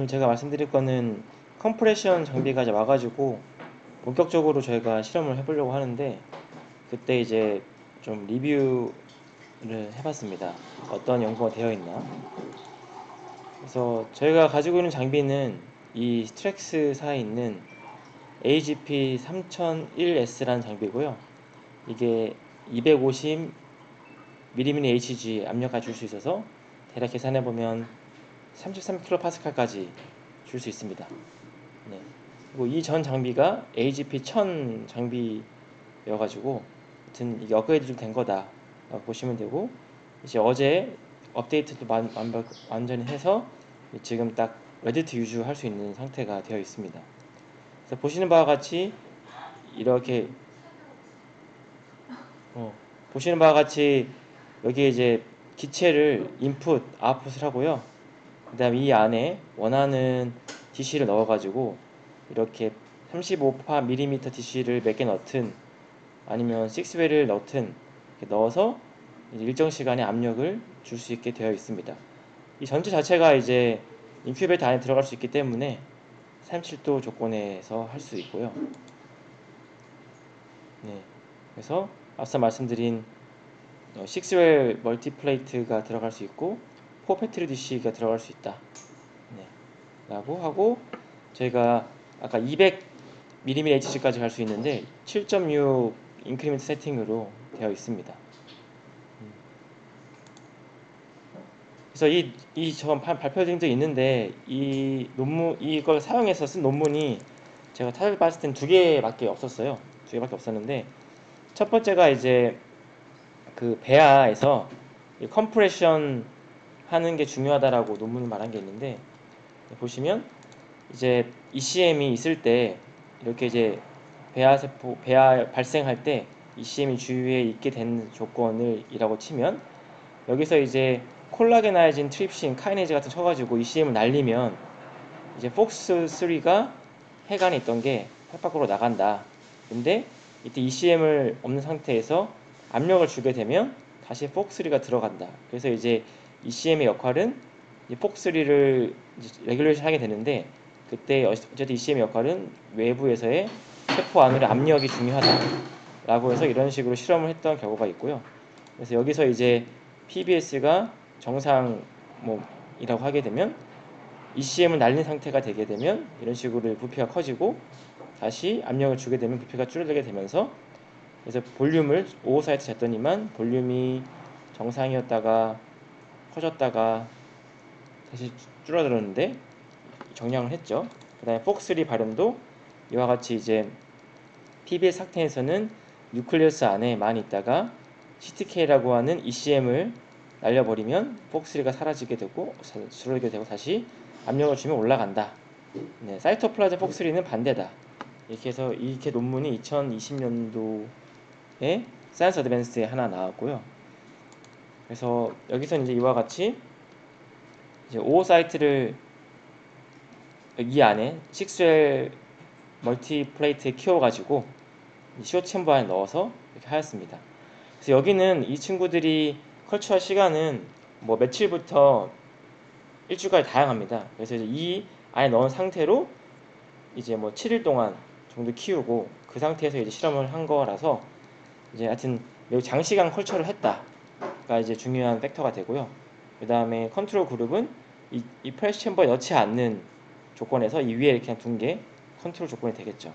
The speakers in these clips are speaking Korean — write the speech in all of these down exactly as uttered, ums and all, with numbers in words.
오늘 제가 말씀드릴 거는 컴프레션 장비가 이제 와가지고 본격적으로 저희가 실험을 해보려고 하는데, 그때 이제 좀 리뷰를 해봤습니다. 어떤 연구가 되어 있나. 그래서 저희가 가지고 있는 장비는 이 스트렉스사에 있는 에이지피 삼천일 에스라는 장비고요. 이게 이백오십 밀리미터 에이치지 압력까지 줄 수 있어서 대략 계산해보면 삼십삼 킬로파스칼까지 줄 수 있습니다. 네. 그리고 이 전 장비가 에이지피 천 장비여가지고 하여튼 이게 업그레이드 좀 된 거다 보시면 되고, 이제 어제 업데이트도 완, 완벽, 완전히 해서 지금 딱 레디 투 유즈 할 수 있는 상태가 되어 있습니다. 그래서 보시는 바와 같이 이렇게 어, 보시는 바와 같이 여기에 이제 기체를 인풋, 아웃풋을 하고요. 그 다음에 이 안에 원하는 디씨를 넣어가지고 이렇게 삼십오 밀리미터 디씨를 몇 개 넣든 아니면 식스웰을 넣든 이렇게 넣어서 이제 일정 시간의 압력을 줄 수 있게 되어 있습니다. 이 전체 자체가 이제 인큐베이터 안에 들어갈 수 있기 때문에 삼십칠 도 조건에서 할 수 있고요. 네, 그래서 앞서 말씀드린 식스웰 멀티플레이트가 들어갈 수 있고 포 패트리 디씨가 들어갈 수 있다. 네, 라고 하고, 저희가 아까 이백 밀리미터 에이치지까지 갈 수 있는데 칠 점 육 인크리멘트 세팅으로 되어 있습니다. 그래서 이, 이 전 발표된 적이 있는데, 이 논문, 이걸 사용해서 쓴 논문이 제가 찾아봤을 땐 두 개밖에 없었어요. 두 개밖에 없었는데, 첫 번째가 이제 그 배아에서 컴프레션 하는 게 중요하다라고 논문을 말한 게 있는데, 보시면 이제 이씨엠이 있을 때 이렇게 이제 배아 세포, 배아 발생할 때 이씨엠이 주위에 있게 된 조건을 이라고 치면, 여기서 이제 콜라게나이진, 트립신, 카이네이즈 같은 쳐가지고 이씨엠을 날리면 이제 폭스 쓰리가 핵 안에 있던 게 핵 밖으로 나간다. 근데 이때 이씨엠을 없는 상태에서 압력을 주게 되면 다시 폭스 쓰리가 들어간다. 그래서 이제 이씨엠의 역할은 폭스 쓰리를 레귤레이션 하게 되는데, 그때 어쨌든 이씨엠의 역할은 외부에서의 세포 안으로 압력이 중요하다라고 해서 이런 식으로 실험을 했던 결과가 있고요. 그래서 여기서 이제 피비에스가 정상 뭐 이라고 하게 되면, 이씨엠을 날린 상태가 되게 되면 이런 식으로 부피가 커지고, 다시 압력을 주게 되면 부피가 줄어들게 되면서, 그래서 볼륨을 오오사이트 쟀더니만 볼륨이 정상이었다가 커졌다가 다시 줄어들었는데 정량을 했죠. 그 다음에 폭쓰리 발음도 이와 같이 이제 피비에스 상태에서는 뉴클리어스 안에 많이 있다가 씨티케이라고 하는 이씨엠을 날려버리면 폭쓰리가 사라지게 되고 줄어들게 되고 다시 압력을 주면 올라간다. 네, 사이토플라즘 폭쓰리는 반대다. 이렇게 해서 이렇게 논문이 이천이십 년도에 사이언스 어드밴스에 하나 나왔고요. 그래서 여기서는 이제 이와 같이 이제 오오사이트를 이 안에 식스웰 멀티플레이트에 키워가지고 시오 챔버 안에 넣어서 이렇게 하였습니다. 그래서 여기는 이 친구들이 컬처할 시간은 뭐 며칠부터 일주일까지 다양합니다. 그래서 이제 이 안에 넣은 상태로 이제 뭐 칠 일 동안 정도 키우고 그 상태에서 이제 실험을 한 거라서 이제 하여튼 매우 장시간 컬처를 했다가 이제 중요한 팩터가 되고요. 그 다음에 컨트롤 그룹은 이, 이 프레시 챔버에 넣지 않는 조건에서 이 위에 그냥 둔 게 컨트롤 조건이 되겠죠.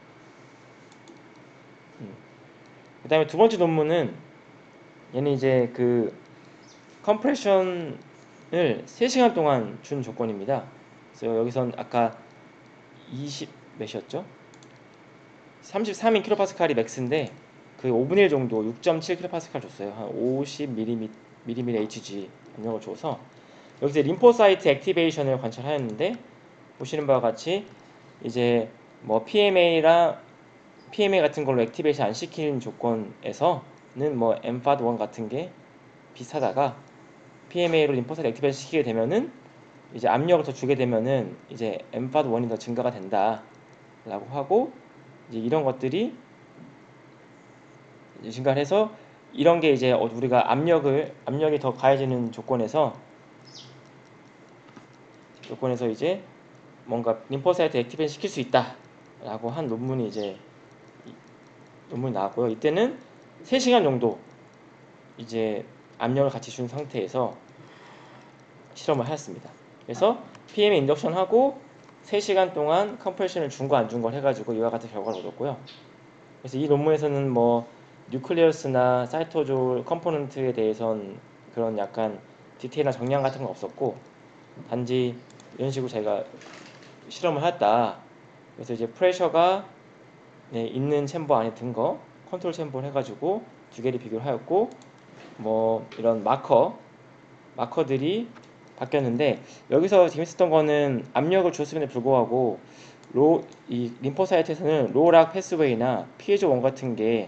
음. 그 다음에 두 번째 논문은 얘는 이제 그 컴프레션을 세 시간 동안 준 조건입니다. 그래서 여기선 아까 이십 몇이었죠? 삼십삼 킬로파스칼이 맥스인데 그 오분의 일 정도 육 점 칠 킬로파스칼 줬어요. 한 오십 밀리미터 에이치지 압력을 줘서 여기서 림포사이트 액티베이션을 관찰하였는데, 보시는 바와 같이 이제 뭐 피엠에이랑 피엠에이 같은 걸로 액티베이션 안 시키는 조건에서는 뭐 엠파드 원 같은 게 비슷하다가 피엠에이로 림포사이트 액티베이션 시키게 되면은 이제 압력을 더 주게 되면은 이제 엠파드 원이 더 증가가 된다라고 하고, 이제 이런 것들이 증가를 해서 이런 게 이제 우리가 압력을 압력이 더 가해지는 조건에서 조건에서 이제 뭔가 림포사이트 액티베이션 시킬 수 있다 라고 한 논문이 이제 논문이 나왔고요. 이때는 세 시간 정도 이제 압력을 같이 준 상태에서 실험을 하였습니다. 그래서 피엠에 인덕션 하고 세 시간 동안 컴프레션을 준 거 안 준 걸 해가지고 이와 같은 결과를 얻었고요. 그래서 이 논문에서는 뭐 뉴클리어스나 사이토졸 컴포넌트에 대해선 그런 약간 디테일한 정량 같은 건 없었고, 단지 이런 식으로 저희가 실험을 했다. 그래서 이제 프레셔가 네, 있는 챔버 안에 든 거 컨트롤 챔버를 해가지고 두 개를 비교를 하였고, 뭐 이런 마커 마커들이 바뀌었는데, 여기서 재밌었던 거는 압력을 줬음에도 불구하고 로, 이 림포사이트에서는 로락 패스웨이나 피에조 원 같은 게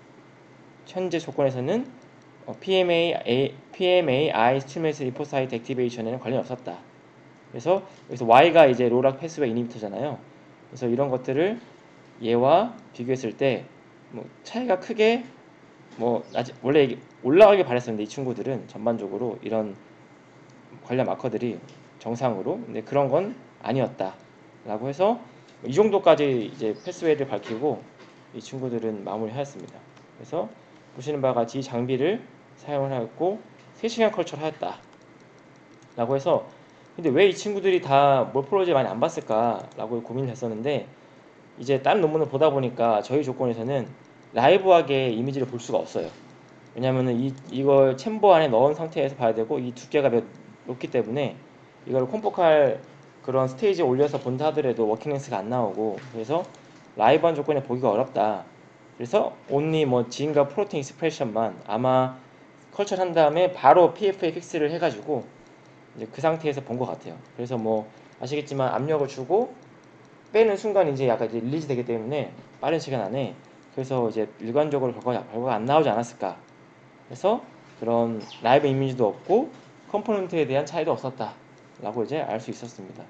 현재 조건에서는 어, 피엠에이, 피엠에이 I 스튜미스 림포사이트 액티베이션에는 관련이 없었다. 그래서 여기서 Y가 이제 로락 패스웨이 이니비터잖아요. 그래서 이런 것들을 얘와 비교했을 때 뭐 차이가 크게 뭐 아직 원래 올라가길 바랬었는데, 이 친구들은 전반적으로 이런 관련 마커들이 정상으로, 근데 그런 건 아니었다 라고 해서 이 정도까지 이제 패스웨이를 밝히고 이 친구들은 마무리하였습니다. 그래서 보시는 바와 같이 이 장비를 사용을 하였고 세 시간 컬처를 하였다 라고 해서, 근데 왜 이 친구들이 다 몰포로지 많이 안 봤을까 라고 고민을 했었는데, 이제 다른 논문을 보다 보니까 저희 조건에서는 라이브하게 이미지를 볼 수가 없어요. 왜냐면은 이, 이걸 챔버 안에 넣은 상태에서 봐야 되고, 이 두께가 몇, 높기 때문에 이걸 콤포칼 그런 스테이지에 올려서 본다 하더라도 워킹 렌스가 안 나오고, 그래서 라이브한 조건에 보기가 어렵다. 그래서 온리 뭐 지인과 프로틴 익스프레션만 아마 컬처를 한 다음에 바로 피에프에이 픽스를 해가지고 이제 그 상태에서 본 것 같아요. 그래서 뭐 아시겠지만 압력을 주고 빼는 순간 이제 약간 이제 릴리즈 되기 때문에 빠른 시간 안에, 그래서 이제 일관적으로 결과가, 결과가 안 나오지 않았을까. 그래서 그런 라이브 이미지도 없고 컴포넌트에 대한 차이도 없었다 라고 이제 알 수 있었습니다.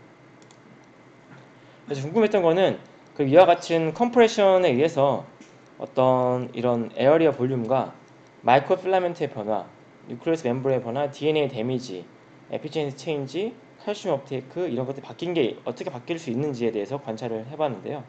그래서 궁금했던 거는 그 이와 같은 컴프레션에 의해서 어떤 이런 에어리어 볼륨과 마이크로 필라멘트의 변화, 뉴클리어스 멤브레의 변화, 디엔에이 데미지, 에피젠시 체인지, 칼슘 업테이크, 이런 것들이 바뀐 게 어떻게 바뀔 수 있는지에 대해서 관찰을 해봤는데요.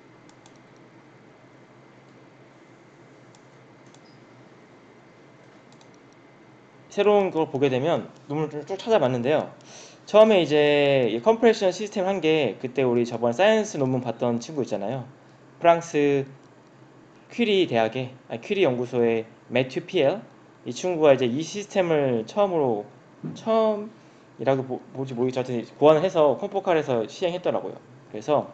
새로운 걸 보게 되면 논문을 쭉 찾아봤는데요. 처음에 이제 이 컴프레션 시스템 한 게, 그때 우리 저번 사이언스 논문 봤던 친구 있잖아요. 프랑스 퀴리 대학의, 아니, 퀴리 연구소의 매튜 피엘, 이 친구가 이제 이 시스템을 처음으로, 처음이라고 보, 뭐지 모르겠지만 고안을 해서 컴포칼에서 시행했더라고요. 그래서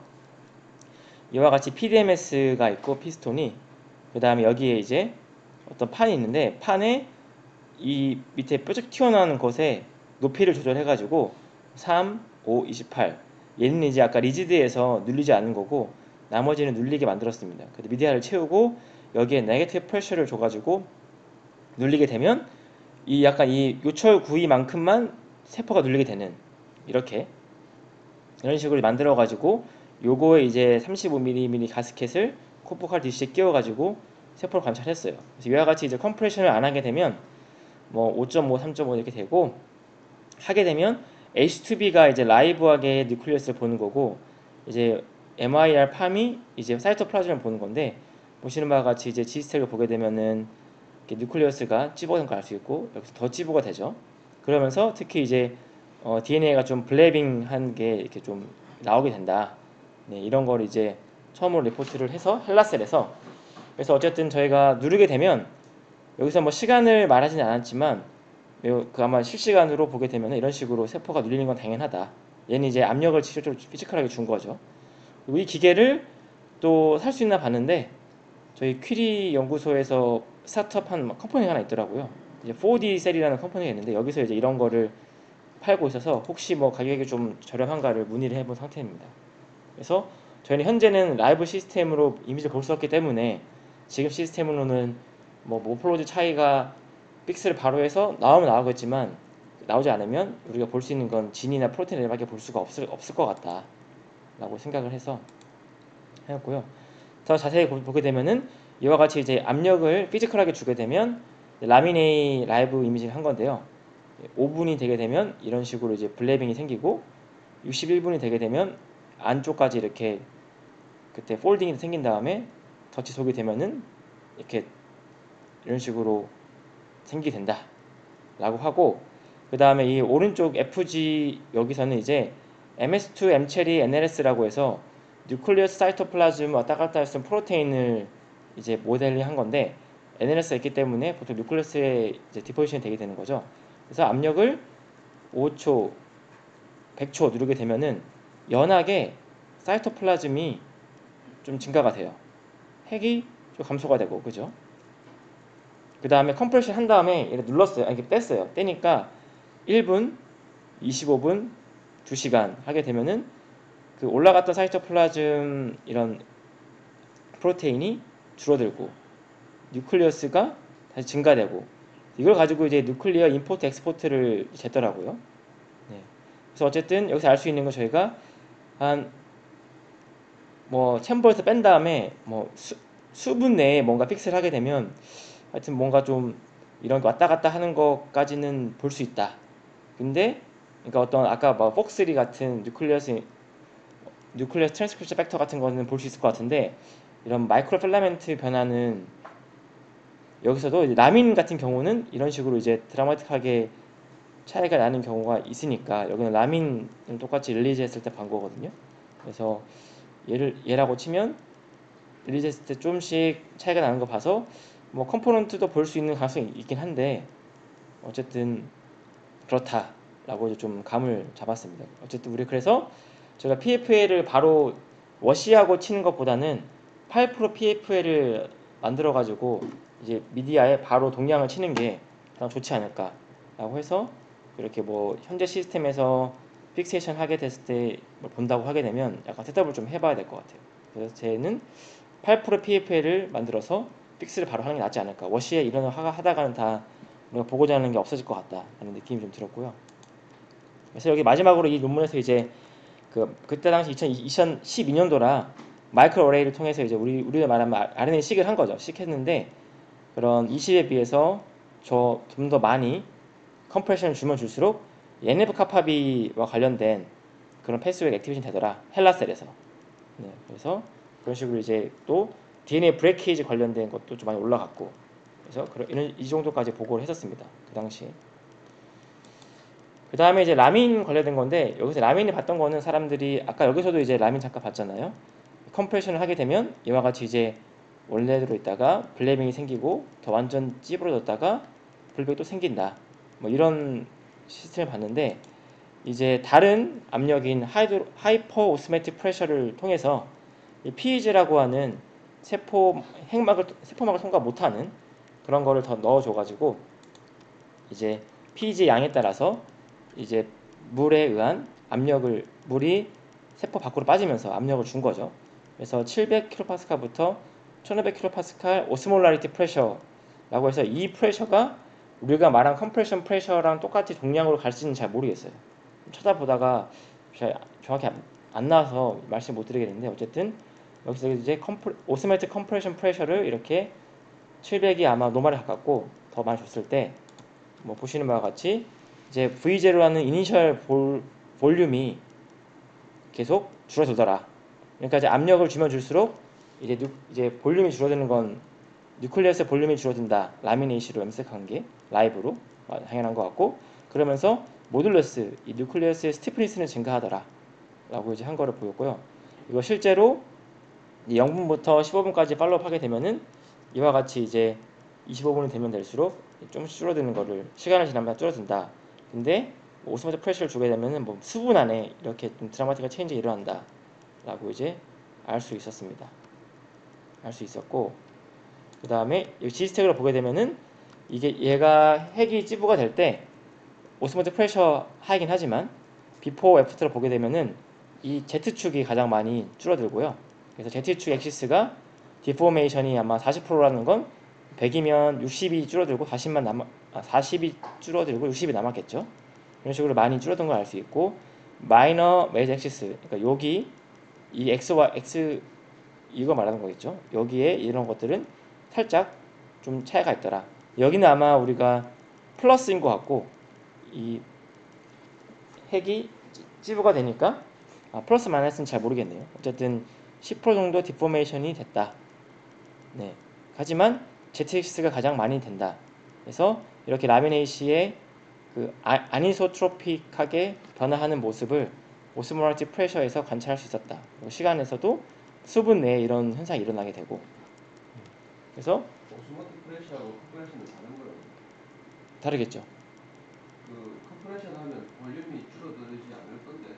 이와 같이 피디엠에스가 있고 피스톤이, 그 다음에 여기에 이제 어떤 판이 있는데, 판에 이 밑에 뾰족 튀어나오는 곳에 높이를 조절해가지고 삼, 오, 이십팔, 얘는 이제 아까 리지드에서 눌리지 않는 거고 나머지는 눌리게 만들었습니다. 그래서 미디어를 채우고 여기에 네게티브 프레셔를 줘가지고 눌리게 되면 이 약간 이 요철 구이만큼만 세포가 눌리게 되는, 이렇게 이런 식으로 만들어가지고 요거에 이제 삼십오 밀리미터 가스켓을 코포칼 디시에 끼워가지고 세포를 관찰했어요. 그래서 이와 같이 이제 컴프레션을 안 하게 되면 뭐 오 점 오, 삼 점 오 이렇게 되고, 하게 되면 에이치 투 비가 이제 라이브하게 뉴클리어스를 보는 거고, 이제 엠아이알 팜이 이제 사이토플라즘을 보는 건데, 보시는 바와 같이 이제 지스택을 보게 되면은 뉴클리어스가 찌부어진 걸 알 수 있고, 여기서 더 찌부가 되죠. 그러면서 특히 이제 어, 디엔에이가 좀 블레빙한 게 이렇게 좀 나오게 된다. 네, 이런 걸 이제 처음으로 리포트를 해서 헬라셀에서, 그래서 어쨌든 저희가 누르게 되면 여기서 뭐 시간을 말하지는 않았지만 그 아마 실시간으로 보게 되면 이런 식으로 세포가 눌리는 건 당연하다. 얘는 이제 압력을 직접적으로 피지컬하게 준 거죠. 그리고 이 기계를 또 살 수 있나 봤는데, 저희 퀴리 연구소에서 스타트업한 컴퍼니가 하나 있더라고요. 이제 포디 셀이라는 컴퍼니가 있는데 여기서 이제 이런 거를 팔고 있어서 혹시 뭐 가격이 좀 저렴한가를 문의를 해본 상태입니다. 그래서 저희는 현재는 라이브 시스템으로 이미지를 볼 수 없기 때문에 지금 시스템으로는 뭐 모플로지 차이가 픽셀을 바로 해서 나오면 나오겠지만, 나오지 않으면 우리가 볼 수 있는 건 진이나 프로테인을 밖에 볼 수가 없을, 없을 것 같다 라고 생각을 해서 하였고요. 더 자세히 보게 되면은 이와 같이 이제 압력을 피지컬하게 주게 되면 라미네이 라이브 이미지를 한 건데요. 오 분이 되게 되면 이런 식으로 이제 블레빙이 생기고, 육십일 분이 되게 되면 안쪽까지 이렇게 그때 폴딩이 생긴 다음에 덧이 속이 되면은 이렇게 이런 식으로 생기게 된다 라고 하고, 그 다음에 이 오른쪽 에프지 여기서는 이제 엠에스 투 엠체리 엔엘에스라고 해서 뉴클리어스 사이토플라즘 왔다 갔다 했던 프로테인을 이제 모델링 한 건데, 엔엘에스가 있기 때문에 보통 뉴클리어스에 이제 디포지션이 되게 되는 거죠. 그래서 압력을 오 초, 백 초 누르게 되면은 연하게 사이토플라즘이 좀 증가가 돼요. 핵이 좀 감소가 되고, 그죠? 그 다음에 컴프레션 한 다음에 이렇게 눌렀어요. 아니, 이렇게 뗐어요. 떼니까 일 분, 이십오 분, 두 시간 하게 되면은 그 올라갔던 사이토플라즘 이런 프로테인이 줄어들고 뉴클리어스가 다시 증가되고, 이걸 가지고 이제 뉴클리어 임포트 엑스포트를 쟀더라고요. 네. 그래서 어쨌든 여기서 알 수 있는 건 저희가 한 뭐 챔버에서 뺀 다음에 뭐 수, 수분 내에 뭔가 픽스를 하게 되면 하여튼 뭔가 좀 이런 게 왔다 갔다 하는 것까지는 볼 수 있다. 근데 그러니까 어떤 아까 뭐 폭쓰리 같은 뉴클리어스 뉴클리어스 트랜스크립션 팩터 같은 거는 볼 수 있을 것 같은데, 이런 마이크로 필라멘트 변화는 여기서도 이제 라민 같은 경우는 이런 식으로 이제 드라마틱하게 차이가 나는 경우가 있으니까, 여기는 라민을 똑같이 릴리즈 했을 때 본 거거든요. 그래서 얘를 얘라고 치면 릴리즈 했을 때 조금씩 차이가 나는 거 봐서 뭐 컴포넌트도 볼 수 있는 가능성이 있긴 한데, 어쨌든 그렇다라고 이제 좀 감을 잡았습니다. 어쨌든 우리 그래서 제가 피에프엘을 바로 워시하고 치는 것보다는 팔 프로 피에프엘을 만들어 가지고 이제 미디어에 바로 동량을 치는 게 가장 좋지 않을까라고 해서, 이렇게 뭐 현재 시스템에서 픽세이션 하게 됐을 때 뭘 본다고 하게 되면 약간 셋업을 좀 해봐야 될 것 같아요. 그래서 쟤는 팔 프로 피에프엘을 만들어서 픽스를 바로 하는 게 낫지 않을까. 워시에 이런 거 하다가는 다 우리가 보고자 하는 게 없어질 것 같다라는 느낌이 좀 들었고요. 그래서 여기 마지막으로 이 논문에서 이제 그 그때 당시 이천십이 년도라 마이크로 어레이를 통해서 이제 우리 우리가 말하면 알엔에이 식을 한 거죠. 식했는데 그런 이십에 비해서 저 좀 더 많이 컴프레션을 주면 줄수록 엔에프 카파비와 관련된 그런 패스웨이 액티베이션 되더라, 헬라셀에서. 네, 그래서 그런 식으로 이제 또 디엔에이 브레이케이지 관련된 것도 좀 많이 올라갔고, 그래서 그런 이런 이 정도까지 보고를 했었습니다, 그 당시. 그 다음에 이제 라민 관련된 건데, 여기서 라민이 봤던 거는 사람들이 아까 여기서도 이제 라민 잠깐 봤잖아요. 컴프레션을 하게 되면 이와 같이 이제 원래대로 있다가 블레밍이 생기고 더 완전 찌부러졌다가 블랙이 또 생긴다, 뭐 이런 시스템을 봤는데, 이제 다른 압력인 하이드로, 하이퍼 오스메틱 프레셔를 통해서 이 피이지라고 하는 세포 핵막을 세포막을 통과 못하는 그런 거를 더 넣어줘가지고 이제 피이지 양에 따라서 이제 물에 의한 압력을, 물이 세포 밖으로 빠지면서 압력을 준 거죠. 그래서 칠백 킬로파스칼부터 천오백 킬로파스칼 오스몰라리티 프레셔라고 해서 이 프레셔가 우리가 말한 컴프레션 프레셔랑 똑같이 동량으로 갈 수 있는지 잘 모르겠어요. 찾아보다가 잘 정확히 안, 안 나와서 말씀 못 드리겠는데, 어쨌든 여기서 이제 컴프, 오스메틱 컴프레션 프레셔를 이렇게 칠백이 아마 노말에 가깝고 더 많이 줬을 때 뭐 보시는 바와 같이 이제 브이 제로라는 이니셜 볼, 볼륨이 계속 줄어들더라. 그러니까 이제 압력을 주면 줄수록 이제, 뉴, 이제 볼륨이 줄어드는 건 뉴클리어스의 볼륨이 줄어든다, 라미네이시로 염색한 게 라이브로 당연한 것 같고, 그러면서 모듈러스, 이 뉴클리어스의 스티프니스는 증가하더라 라고 이제 한 거를 보였고요. 이거 실제로 영 분부터 십오 분까지 팔로우 하게 되면은 이와 같이 이제 이십오 분이 되면 될수록 좀씩 줄어드는 거를 시간을 지나면 줄어든다. 근데 뭐 오스모틱 프레셔를 주게 되면은 뭐 수분 안에 이렇게 좀 드라마틱한 체인지가 일어난다 라고 이제 알 수 있었습니다. 알 수 있었고, 그 다음에 이 지스택으로 보게 되면은 이게 얘가 핵이 찌부가 될 때 오스모틱 프레셔 하이긴 하지만 비포 애프터를 보게 되면은 이 Z축이 가장 많이 줄어들고요. 그래서 Z축 엑시스가 디포메이션이 아마 사십 퍼센트라는 건 백이면 육십이 줄어들고 사십만 남아, 아, 사십이 줄어들고 육십이 남았겠죠. 이런 식으로 많이 줄어든 걸 알 수 있고, 마이너 메이저 엑시스, 그러니까 여기 이 X와 X 이거 말하는 거겠죠. 여기에 이런 것들은 살짝 좀 차이가 있더라. 여기는 아마 우리가 플러스인 것 같고, 이 핵이 찌부가 되니까 아, 플러스 마이너스는 잘 모르겠네요. 어쨌든 십 퍼센트 정도 디포메이션이 됐다. 네. 하지만 제트엑스가 가장 많이 된다. 그래서 이렇게 라미네이시의 그 아, 아니소트로픽하게 변화하는 모습을 오스모랄티 프레셔에서 관찰할 수 있었다. 시간에서도 수분 내에 이런 현상이 일어나게 되고. 그래서 오스모틱 프레셔하고 컴프레션은 다른 거예요. 다르겠죠. 그 컴프레션 하면 볼륨이 줄어들지 않을 건데.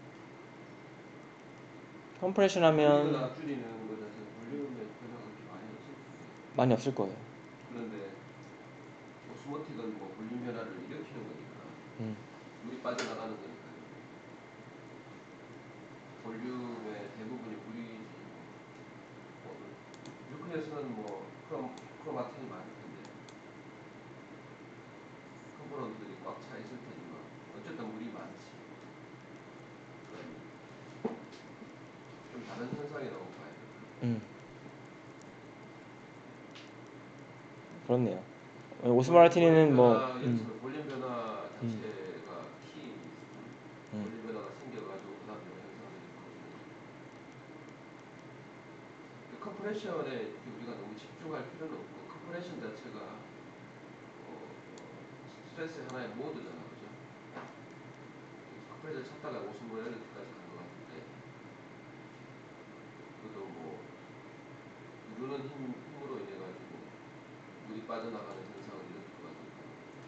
컴프레션 하면 줄이거나 줄이는 것 자체는 볼륨의 변화가 그렇게 많이 없을 거예요. 많이 없을 거예요. 그런데 오스모틱은 뭐 볼륨 변화를 일으키는 거니까 음. 물이 빠져나가는 거니까요. 볼륨의 대부분이 물이지. 뭐, 뉴클리어스는 뭐 크롬, 크로마틴이 많을 텐데 컴포넌트들이 꽉 차 있을 테지만 어쨌든 물이 많지. 좀 다른 현상이라고 봐야 돼요. 음. 그렇네요. 오스모랄티니는 뭐 음. 볼륨 변화 음. 자체가 키 음. 볼륨 변화가 생겨가지고 그 다음에 현상이 있거든요. 컴프레션에 우리가 너무 집중할 필요는 없고 컴프레션 자체가 어, 어, 스트레스의 하나의 모드잖아, 그죠? 컴프레션 찾다가 오스모랄티까지 간 것 같은데 그것도 뭐 누르는 힘, 힘으로 인해 가지고 물이 빠져나가는 현상을 일으킬 것 같으니까.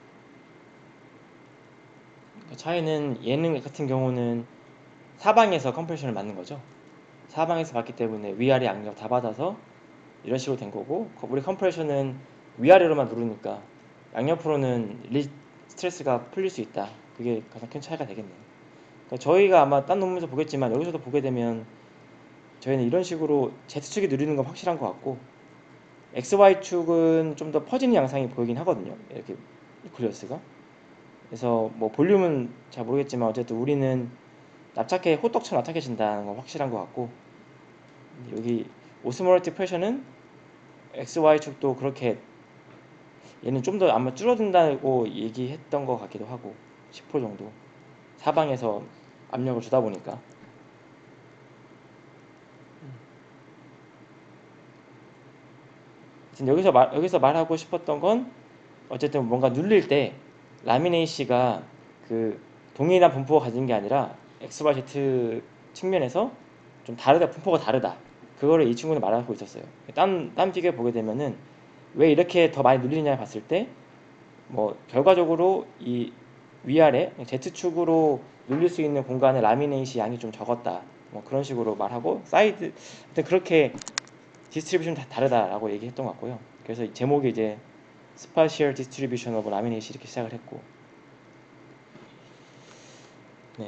그 차이는 얘는 같은 경우는 사방에서 컴프레션을 맞는 거죠. 사방에서 받기 때문에 위아래 압력 다 받아서 이런 식으로 된 거고, 우리 컴프레션은 위아래로만 누르니까 양옆으로는 리 스트레스가 풀릴 수 있다. 그게 가장 큰 차이가 되겠네요. 그러니까 저희가 아마 딴 논문에서 보겠지만 여기서도 보게 되면 저희는 이런 식으로 Z축이 누리는 건 확실한 것 같고 엑스 와이축은 좀 더 퍼지는 양상이 보이긴 하거든요. 이렇게 뉴클리어스가. 그래서 뭐 볼륨은 잘 모르겠지만 어쨌든 우리는 납작해 호떡처럼 납작해진다는 건 확실한 것 같고 여기 오스모랄티 프레셔는 엑스 와이축도 그렇게 얘는 좀 더 아마 줄어든다고 얘기했던 것 같기도 하고 십 퍼센트 정도 사방에서 압력을 주다 보니까 여기서 말, 여기서 말하고 싶었던 건 어쨌든 뭔가 눌릴 때 라미네이시가 그 동일한 분포가 가진 게 아니라 엑스 와이 제트 측면에서 좀 다르다, 분포가 다르다. 그거를 이 친구는 말하고 있었어요. 딴, 딴 피규어 보게 되면은 왜 이렇게 더 많이 눌리냐 봤을 때 뭐 결과적으로 이 위아래 Z축으로 눌릴 수 있는 공간의 라미네이시 양이 좀 적었다. 뭐 그런 식으로 말하고 사이드 그렇게 디스트리뷰션 다 다르다라고 얘기했던 것 같고요. 그래서 제목이 이제 Spatial Distribution of Lamination 이렇게 시작을 했고, 네,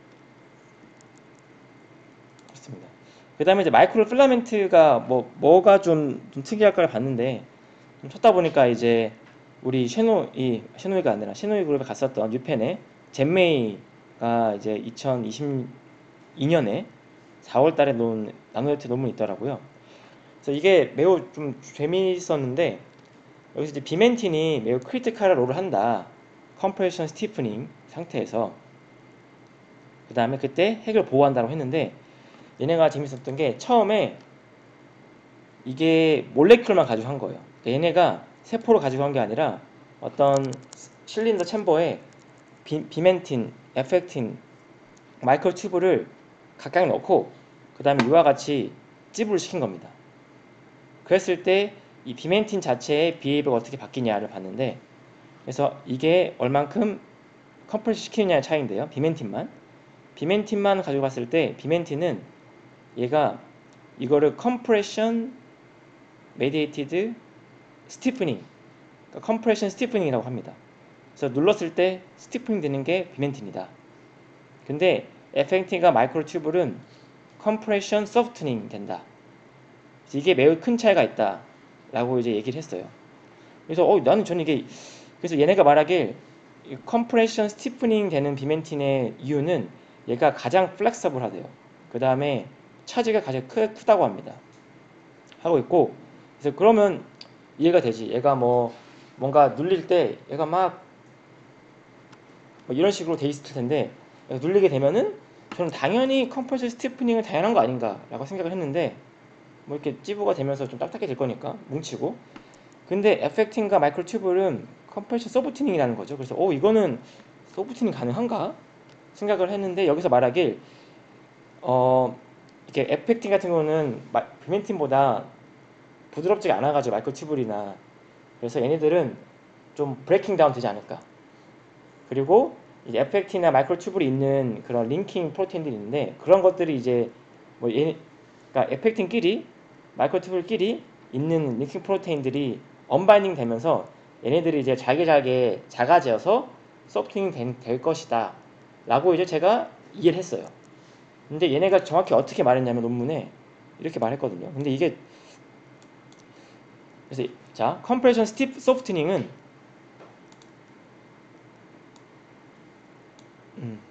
그렇습니다. 그 다음에 이제 마이크로 필라멘트가 뭐 뭐가 좀, 좀 특이할까를 봤는데 좀 찾다 보니까 이제 우리 셰노 이 셰노이가 아니라 셰노이 그룹에 갔었던 뉴펜의 젠메이가 이제 이천이십이 년에 사월 달에 놓은 나노레트 논문이 있더라고요. 그래서 이게 매우 좀 재미있었는데 여기서 이제 비멘틴이 매우 크리티컬한 롤을 한다. 컴프레션 스티프닝 상태에서 그 다음에 그때 핵을 보호한다고 했는데 얘네가 재밌었던 게 처음에 이게 몰레큘만 가지고 한 거예요. 그러니까 얘네가 세포를 가지고 한 게 아니라 어떤 실린더 챔버에 비, 비멘틴, 에펙틴, 마이크로 튜브를 각각 넣고 그 다음에 이와 같이 찌부를 시킨 겁니다. 그랬을 때 이 비멘틴 자체의 비헤이브가 어떻게 바뀌냐를 봤는데 그래서 이게 얼만큼 컴프레스 시키느냐의 차이인데요. 비멘틴만 비멘틴만 가지고 봤을 때 비멘틴은 얘가 이거를 컴프레션 메디에이티드 스티프닝 그러니까 컴프레션 스티프닝이라고 합니다. 그래서 눌렀을 때 스티프닝 되는 게 비멘틴이다. 근데 에펙틴과 마이크로 튜브는 컴프레션 소프트닝 된다. 이게 매우 큰 차이가 있다 라고 이제 얘기를 했어요. 그래서 어 나는 저는 이게 그래서 얘네가 말하길 컴프레션 스티프닝 되는 비멘틴의 이유는 얘가 가장 플렉서블하대요. 그 다음에 차지가 가장 크, 크다고 합니다. 하고 있고 그래서 그러면 이해가 되지. 얘가 뭐 뭔가 눌릴 때 얘가 막뭐 이런 식으로 돼 있을 텐데 눌리게 되면은 저는 당연히 컴프레션 스티프닝은 당연한 거 아닌가라고 생각을 했는데 뭐 이렇게 찌부가 되면서 좀 딱딱해질 거니까 뭉치고, 근데 에펙팅과 마이크로 튜블은 컴프레션 소프트닝이라는 거죠. 그래서 어 이거는 소프트닝 가능한가 생각을 했는데, 여기서 말하길 어 이렇게 에펙팅 같은 경우는 비멘틴보다 부드럽지가 않아가지고 마이크로 튜블이나, 그래서 얘네들은 좀 브레이킹 다운 되지 않을까. 그리고 이제 에펙팅이나 마이크로 튜블이 있는 그런 링킹 프로테인들이 있는데, 그런 것들이 이제 뭐 얘, 그러니까 에펙팅끼리 마이크로 튜블끼리 있는 링킹 프로테인들이 언바인딩 되면서 얘네들이 이제 잘게 잘게 작아져서 소프트닝 된, 될 것이다 라고 이제 제가 이해를 했어요. 근데 얘네가 정확히 어떻게 말했냐면 논문에 이렇게 말했거든요. 근데 이게 그래서 자 컴프레션 스티프 소프트닝은 음,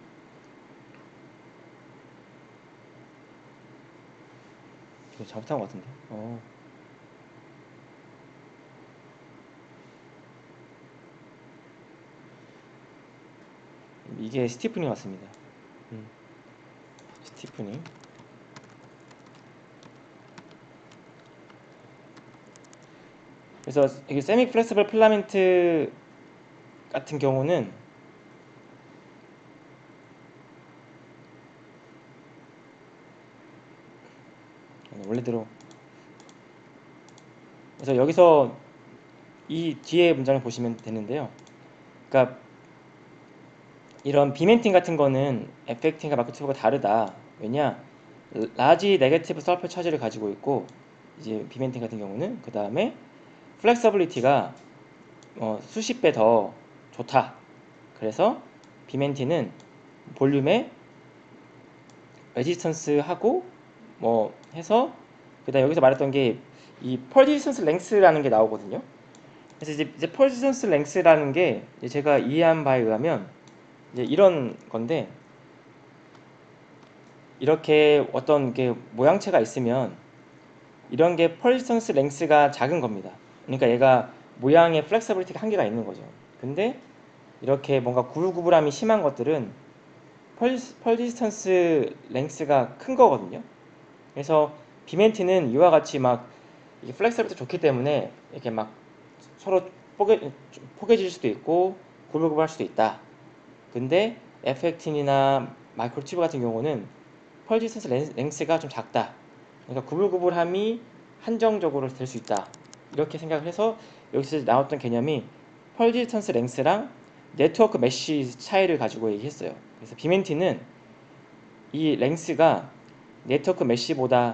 이거 잘못한 것 같은데. 어. 이게 스티프닝 같습니다. 음, 스티프닝. 그래서 이게 세미 플렉서블 필라멘트 같은 경우는 원래대로, 그래서 여기서 이 뒤에 문장을 보시면 되는데요. 그러니까 이런 비멘틴 같은 거는 에펙팅과 마크튜브가 다르다. 왜냐? 라지 네게티브 설페 차지를 가지고 있고, 이제 비멘틴 같은 경우는 그 다음에 플렉서블리티가 어, 수십 배 더 좋다. 그래서 비멘틴은 볼륨에 레지스턴스하고 뭐 해서, 그다음 여기서 말했던 게 이 퍼지스턴스 랭스라는 게 나오거든요. 그래서 이제, 이제 퍼지스턴스 랭스라는 게 제가 이해한 바에 의하면 이제 이런 건데, 이렇게 어떤 게 모양체가 있으면 이런 게 퍼지스턴스 랭스가 작은 겁니다. 그러니까 얘가 모양의 플렉서빌리티가 한계가 있는 거죠. 근데 이렇게 뭔가 구불구불함이 심한 것들은 펄디스턴스 랭스가 큰 거거든요. 그래서 비멘티는 이와 같이 막 이게 플렉서빌티 좋기 때문에 이렇게 막 서로 포개, 포개질 수도 있고 구불구불할 수도 있다. 근데 에펙틴이나 마이크로튜브 같은 경우는 펄디스턴스 랭스가 좀 작다. 그러니까 구불구불함이 한정적으로 될 수 있다. 이렇게 생각을 해서 여기서 나왔던 개념이 펄디스턴스 랭스랑 네트워크 메쉬 차이를 가지고 얘기했어요. 그래서 비멘티는 이 랭스가 네트워크 메쉬보다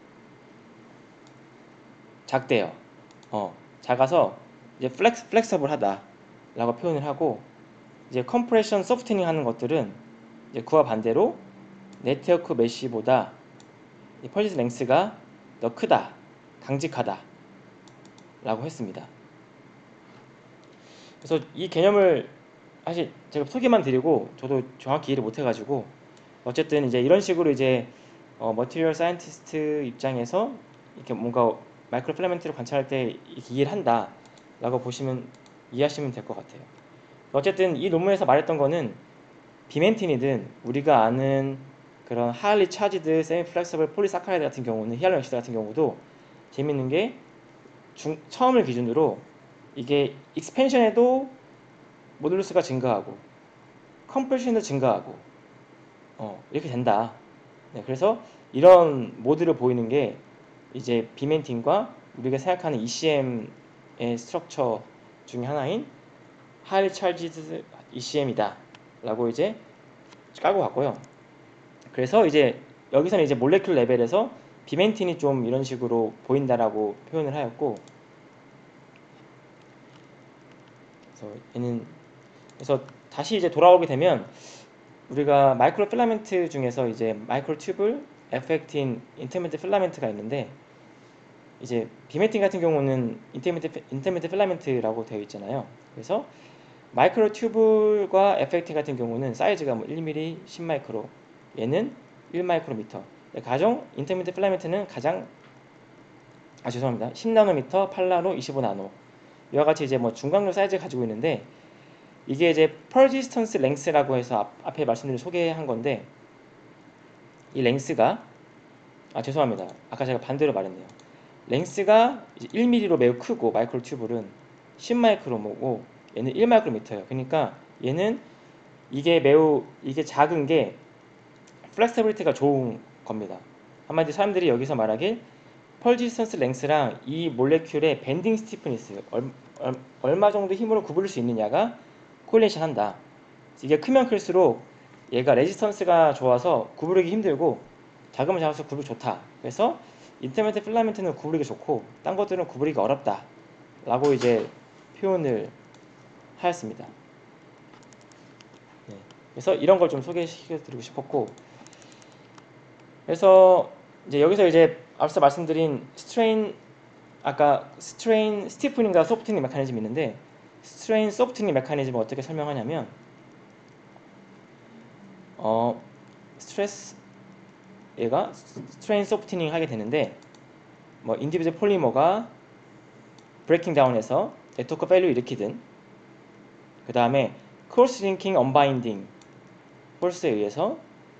작대요. 어, 작아서 이제 플렉스 플렉서블하다라고 표현을 하고, 이제 컴프레션 소프트닝 하는 것들은 이제 그와 반대로 네트워크 메쉬보다 이 퍼지스 랭스가 더 크다, 강직하다라고 했습니다. 그래서 이 개념을 사실 제가 소개만 드리고 저도 정확히 이해를 못해가지고, 어쨌든 이제 이런 식으로 이제 어, 머티리얼 사이언티스트 입장에서 이렇게 뭔가 마이크로 필라멘트를 관찰할 때 이렇게 이해를 한다라고 보시면 이해하시면 될 것 같아요. 어쨌든 이 논문에서 말했던 거는 비멘틴이든 우리가 아는 그런 하일리 차지드 세미 플렉서블 폴리사카라이드 같은 경우는, 히알루론시드 같은 경우도 재밌는 게 중, 처음을 기준으로 이게 익스펜션에도 모듈수가 증가하고 컴프레션도 증가하고 어, 이렇게 된다. 네, 그래서 이런 모드를 보이는 게 이제 비멘틴과 우리가 생각하는 이씨엠의 스트럭처 중에 하나인 하이리 찰지드 이씨엠이다 라고 이제 깔고 갔고요. 그래서 이제 여기서는 이제 몰레큘 레벨에서 비멘틴이 좀 이런 식으로 보인다라고 표현을 하였고, 그래서 얘는, 그래서 다시 이제 돌아오게 되면 우리가 마이크로 필라멘트 중에서 이제 마이크로 튜블, 에펙틴, 인터미디트 필라멘트가 있는데, 이제 비멘틴 같은 경우는 인터미디트, 인터미디트 필라멘트라고 되어 있잖아요. 그래서 마이크로 튜블과 에펙틴 같은 경우는 사이즈가 뭐 일 밀리미터, 십 마이크로, 얘는 일 마이크로미터. 가정 인터미디트 필라멘트는 가장 아 죄송합니다. 십 나노미터, 팔 나노, 이십오 나노. 이와 같이 이제 뭐 중간로 사이즈 가지고 있는데, 이게 이제 persistence length라고 해서 앞, 앞에 말씀드린 소개한 건데, 이 랭스가 아 죄송합니다. 아까 제가 반대로 말했네요. 랭스가 일 밀리미터로 매우 크고 마이크로 튜블은 십 마이크로고 얘는 일 마이크로미터예요. 그러니까 얘는 이게 매우 이게 작은 게 플렉서빌리티가 좋은 겁니다. 한마디 사람들이 여기서 말하길 펄지스턴스 랭스랑 이 몰레큘의 밴딩 스티프니스 얼, 얼, 얼마 정도 힘으로 구부릴 수 있느냐가 코릴레이션 한다. 이게 크면 클수록 얘가 레지스턴스가 좋아서 구부리기 힘들고 작으면 작을수록 구부리기 좋다. 그래서 인터미디엇 필라멘트는 구부리기 좋고 딴 것들은 구부리기 어렵다 라고 이제 표현을 하였습니다. 네. 그래서 이런 걸 좀 소개시켜드리고 싶었고, 그래서 이제 여기서 이제 앞서 말씀드린 스트레인 아까 스트레인 스티프닝과 소프트닝 메커니즘이 있는데, 스트레인 소프트닝 메커니즘을 어떻게 설명하냐면 어 스트레스 얘가 스트레인 소프트닝 하게 되는데 뭐 인디비드 폴리머가 브레이킹 다운해서 네트워크 페일을 일으키든 그 다음에 크로스 링킹 언바인딩 포스에 의해서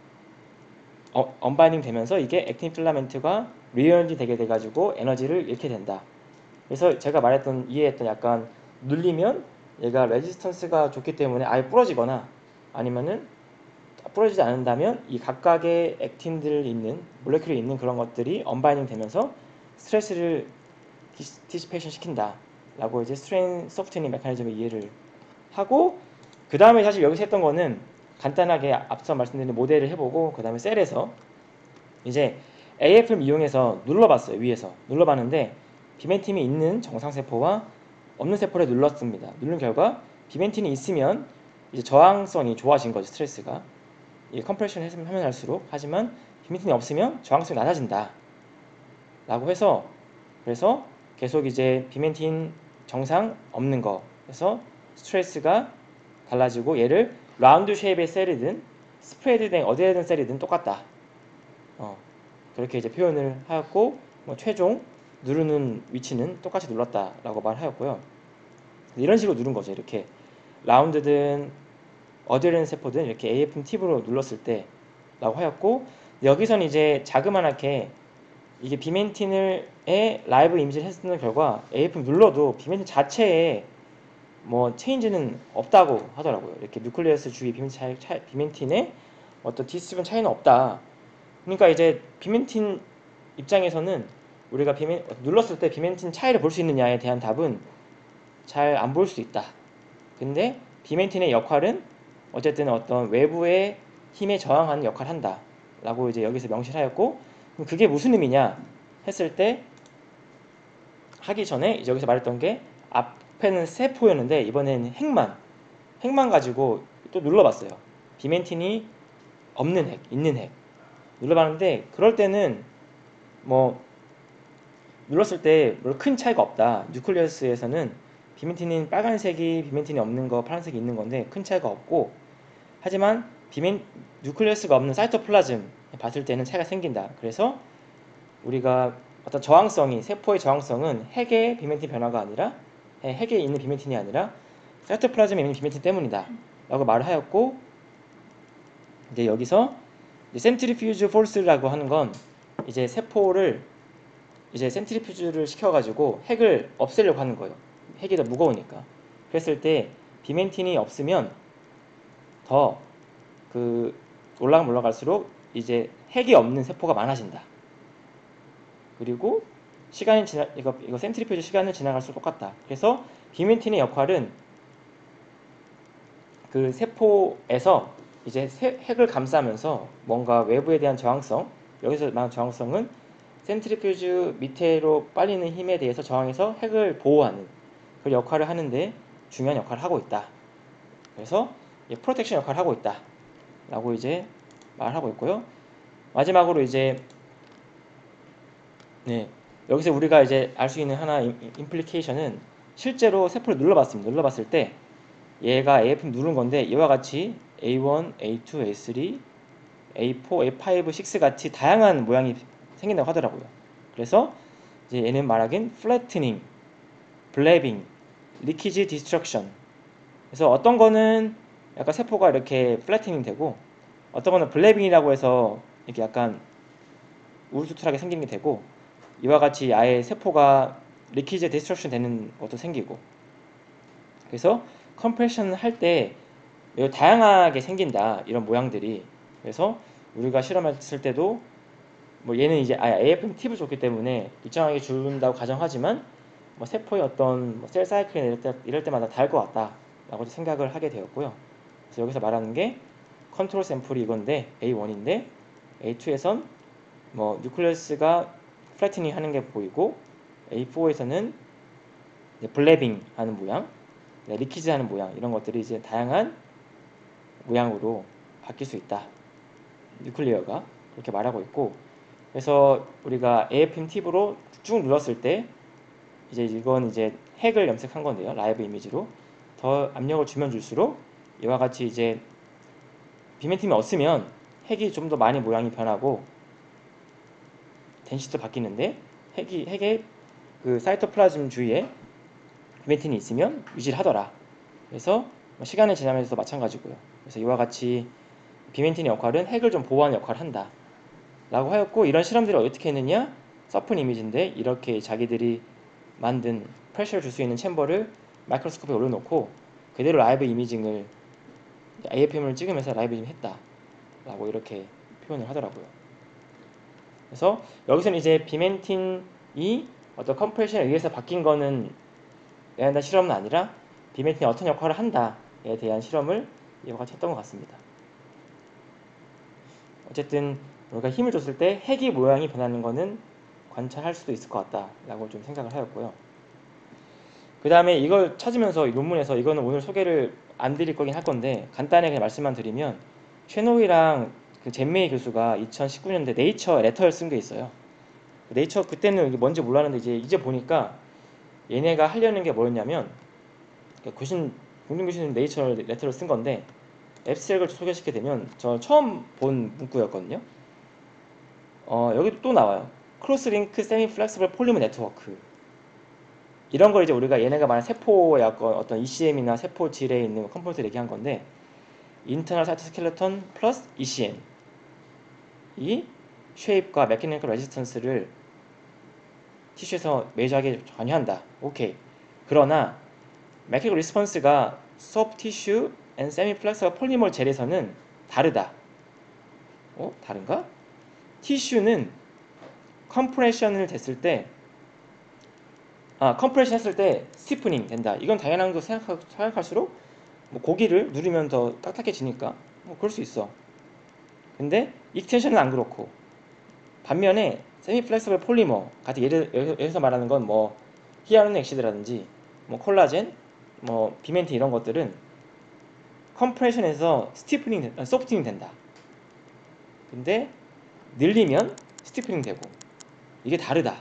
어, 언바인딩 되면서 이게 액틴 필라멘트가 리어렌지 되게 돼가지고 에너지를 잃게 된다. 그래서 제가 말했던 이해했던 약간 눌리면 얘가 레지스턴스가 좋기 때문에 아예 부러지거나 아니면은 부러지지 않는다면 이 각각의 액틴들 있는 몰레큘이 있는 그런 것들이 언바인딩 되면서 스트레스를 디시페이션 시킨다 라고 이제 스트레인 소프트닝 메커니즘을 이해를 하고, 그 다음에 사실 여기서 했던 거는 간단하게 앞서 말씀드린 모델을 해보고 그 다음에 셀에서 이제 에이에프엠 이용해서 눌러봤어요. 위에서 눌러봤는데 비멘틴이 있는 정상세포와 없는 세포를 눌렀습니다. 누른 결과 비멘틴이 있으면 이제 저항성이 좋아진 거죠. 스트레스가 이 컴프레션 하면 할수록. 하지만 비멘틴이 없으면 저항성이 낮아진다 라고 해서, 그래서 계속 이제 비멘틴 정상 없는 거 해서 스트레스가 달라지고 얘를 라운드 쉐입의 셀이든 스프레드된 어디에든 셀이든 똑같다. 어, 그렇게 이제 표현을 하였고, 뭐 최종 누르는 위치는 똑같이 눌렀다라고 말하였고요. 이런 식으로 누른 거죠. 이렇게 라운드든 어디에든 세포든 이렇게 에이에프엠 팁으로 눌렀을 때라고 하였고, 여기서는 이제 자그만하게 이게 비멘틴을 에 라이브 이미지를 했는 결과 에이에프엠 눌러도 비멘틴 자체에 뭐 체인지는 없다고 하더라고요. 이렇게 뉴클리어스 주위 비멘틴 차이, 비멘틴의 어떤 디스트리뷰션 차이는 없다. 그러니까 이제 비멘틴 입장에서는 우리가 비멘, 눌렀을 때 비멘틴 차이를 볼 수 있느냐에 대한 답은 잘 안 볼 수 있다. 근데 비멘틴의 역할은 어쨌든 어떤 외부의 힘에 저항하는 역할을 한다 라고 이제 여기서 명시를 하였고, 그럼 그게 무슨 의미냐 했을 때 하기 전에 이제 여기서 말했던 게 앞에는 세포였는데 이번에는 핵만 핵만 가지고 또 눌러봤어요. 비멘틴이 없는 핵, 있는 핵 눌러봤는데, 그럴 때는 뭐 눌렀을 때 큰 차이가 없다. 뉴클리어스에서는 비멘틴인 빨간색이 비멘틴이 없는 거, 파란색이 있는 건데 큰 차이가 없고, 하지만 비멘 뉴클리어스가 없는 사이토플라즘 봤을 때는 차이가 생긴다. 그래서 우리가 어떤 저항성이, 세포의 저항성은 핵의 비멘틴 변화가 아니라 핵에 있는 비멘틴이 아니라 사이토플라즘에 있는 비멘틴 때문이다 라고 말을 하였고, 이제 여기서 센트리퓨즈 포스라고 하는 건 이제 세포를 이제 센트리퓨즈를 시켜가지고 핵을 없애려고 하는 거예요. 핵이 더 무거우니까. 그랬을 때 비멘틴이 없으면 더 그 올라가면 올라갈수록 이제 핵이 없는 세포가 많아진다. 그리고 시간이 지나 이거 이거 센트리퓨즈 시간을 지나갈수록 똑같다. 그래서 비멘틴의 역할은 그 세포에서 이제 핵을 감싸면서 뭔가 외부에 대한 저항성, 여기서 말하는 저항성은 센트리퓨즈 밑으로 빨리는 힘에 대해서 저항해서 핵을 보호하는 그 역할을 하는데 중요한 역할을 하고 있다. 그래서 프로텍션 역할을 하고 있다 라고 이제 말하고 있고요. 마지막으로 이제 네, 여기서 우리가 이제 알 수 있는 하나 임플리케이션은 실제로 세포를 눌러봤습니다. 눌러봤을 때 얘가 에이에프엠 누른 건데 이와 같이 에이원, 에이투, 에이쓰리, 에이포, 에이파이브, 식스 같이 다양한 모양이 생긴다고 하더라고요. 그래서 이제 얘는 말하긴 플래트닝, 블래빙, 리키지 디스트럭션. 그래서 어떤 거는 약간 세포가 이렇게 플래트닝 되고 어떤 거는 블래빙이라고 해서 이렇게 약간 우르투트하게 생기는 게 되고, 이와 같이 아예 세포가 리키즈 디스트럭션 되는 것도 생기고, 그래서 컴프레션 할 때 매우 다양하게 생긴다, 이런 모양들이. 그래서 우리가 실험했을 때도 뭐 얘는 이제 아 에이에프엠 팁을 줬기 때문에 일정하게 준다고 가정하지만 뭐 세포의 어떤 뭐셀 사이클이나 이럴, 때, 이럴 때마다 다를 것 같다라고 생각을 하게 되었고요. 그래서 여기서 말하는 게 컨트롤 샘플이 이건데 에이 원인데 에이 투에선 뭐 뉴클리어스가 플래티닝 하는 게 보이고 에이 포에서는 블레빙 하는 모양, 리키즈 하는 모양, 이런 것들이 이제 다양한 모양으로 바뀔 수 있다. 뉴클리어가 그렇게 말하고 있고, 그래서 우리가 에이에프엠 팁으로 쭉 눌렀을 때 이제 이건 이제 핵을 염색한 건데요. 라이브 이미지로 더 압력을 주면 줄수록 이와 같이 이제 비멘팀이 없으면 핵이 좀 더 많이 모양이 변하고 덴시티도 바뀌는데 핵이 핵의 그 사이토플라즘 주위에 비멘틴이 있으면 유지를 하더라. 그래서 시간이 지나면서도 마찬가지고요. 그래서 이와 같이 비멘틴의 역할은 핵을 좀 보호하는 역할을 한다 라고 하였고, 이런 실험들을 어떻게 했느냐, 서픈 이미지인데 이렇게 자기들이 만든 프레셔를 줄 수 있는 챔버를 마이크로스코프에 올려놓고 그대로 라이브 이미징을 에이에프엠을 찍으면서 라이브 이미징 했다 라고 이렇게 표현을 하더라고요. 그래서 여기서는 이제 비멘틴이 어떤 컴프레션에 의해서 바뀐 거는 내가 한다 실험은 아니라 비멘틴이 어떤 역할을 한다에 대한 실험을 이와 같이 했던 것 같습니다. 어쨌든 우리가 힘을 줬을 때 핵이 모양이 변하는 거는 관찰할 수도 있을 것 같다라고 좀 생각을 하였고요. 그 다음에 이걸 찾으면서 이 논문에서, 이거는 오늘 소개를 안 드릴 거긴 할 건데 간단하게 그냥 말씀만 드리면, 쉐노이랑 그 젠메이 교수가 이천십구 년대 네이처 레터를 쓴 게 있어요. 네이처 그때는 이게 뭔지 몰랐는데 이제 이제 보니까 얘네가 하려는 게 뭐였냐면, 교신 공동 교수님 네이처 레터를 쓴 건데 앱스트랙을 소개시키게 되면 저 처음 본 문구였거든요. 어, 여기도 또 나와요. 크로스 링크 세미 플렉서블 폴리머 네트워크. 이런 걸 이제 우리가 얘네가 말한 세포의 어떤 이씨엠이나 세포 질에 있는 컴포넌트를 얘기한 건데, 인터널 사이토스켈레톤 플러스 이씨엠, 이 쉐입과 메커니컬 레지스턴스를 티슈에서 메이저하게 관여한다. 오케이. 그러나 메커니컬 리스폰스가 소프트 티슈 앤 세미 플렉서블 폴리머 젤에서는 다르다. 어? 다른가? 티슈는 컴프레션을 됐을 때 아, 컴프레션 했을 때 스티프닝 된다. 이건 당연한 거 생각하, 생각할수록 뭐 고기를 누르면 더 딱딱해지니까 뭐 그럴 수 있어. 근데 익스텐션은 안 그렇고, 반면에 세미 플렉서블 폴리머 같은 예를, 여기서 말하는 건 뭐 히아루론 엑시드라든지 뭐 콜라겐, 뭐 비멘틴 이런 것들은 컴프레션에서 스티프닝, 아, 소프트닝 된다. 근데 늘리면 스티프닝 되고, 이게 다르다.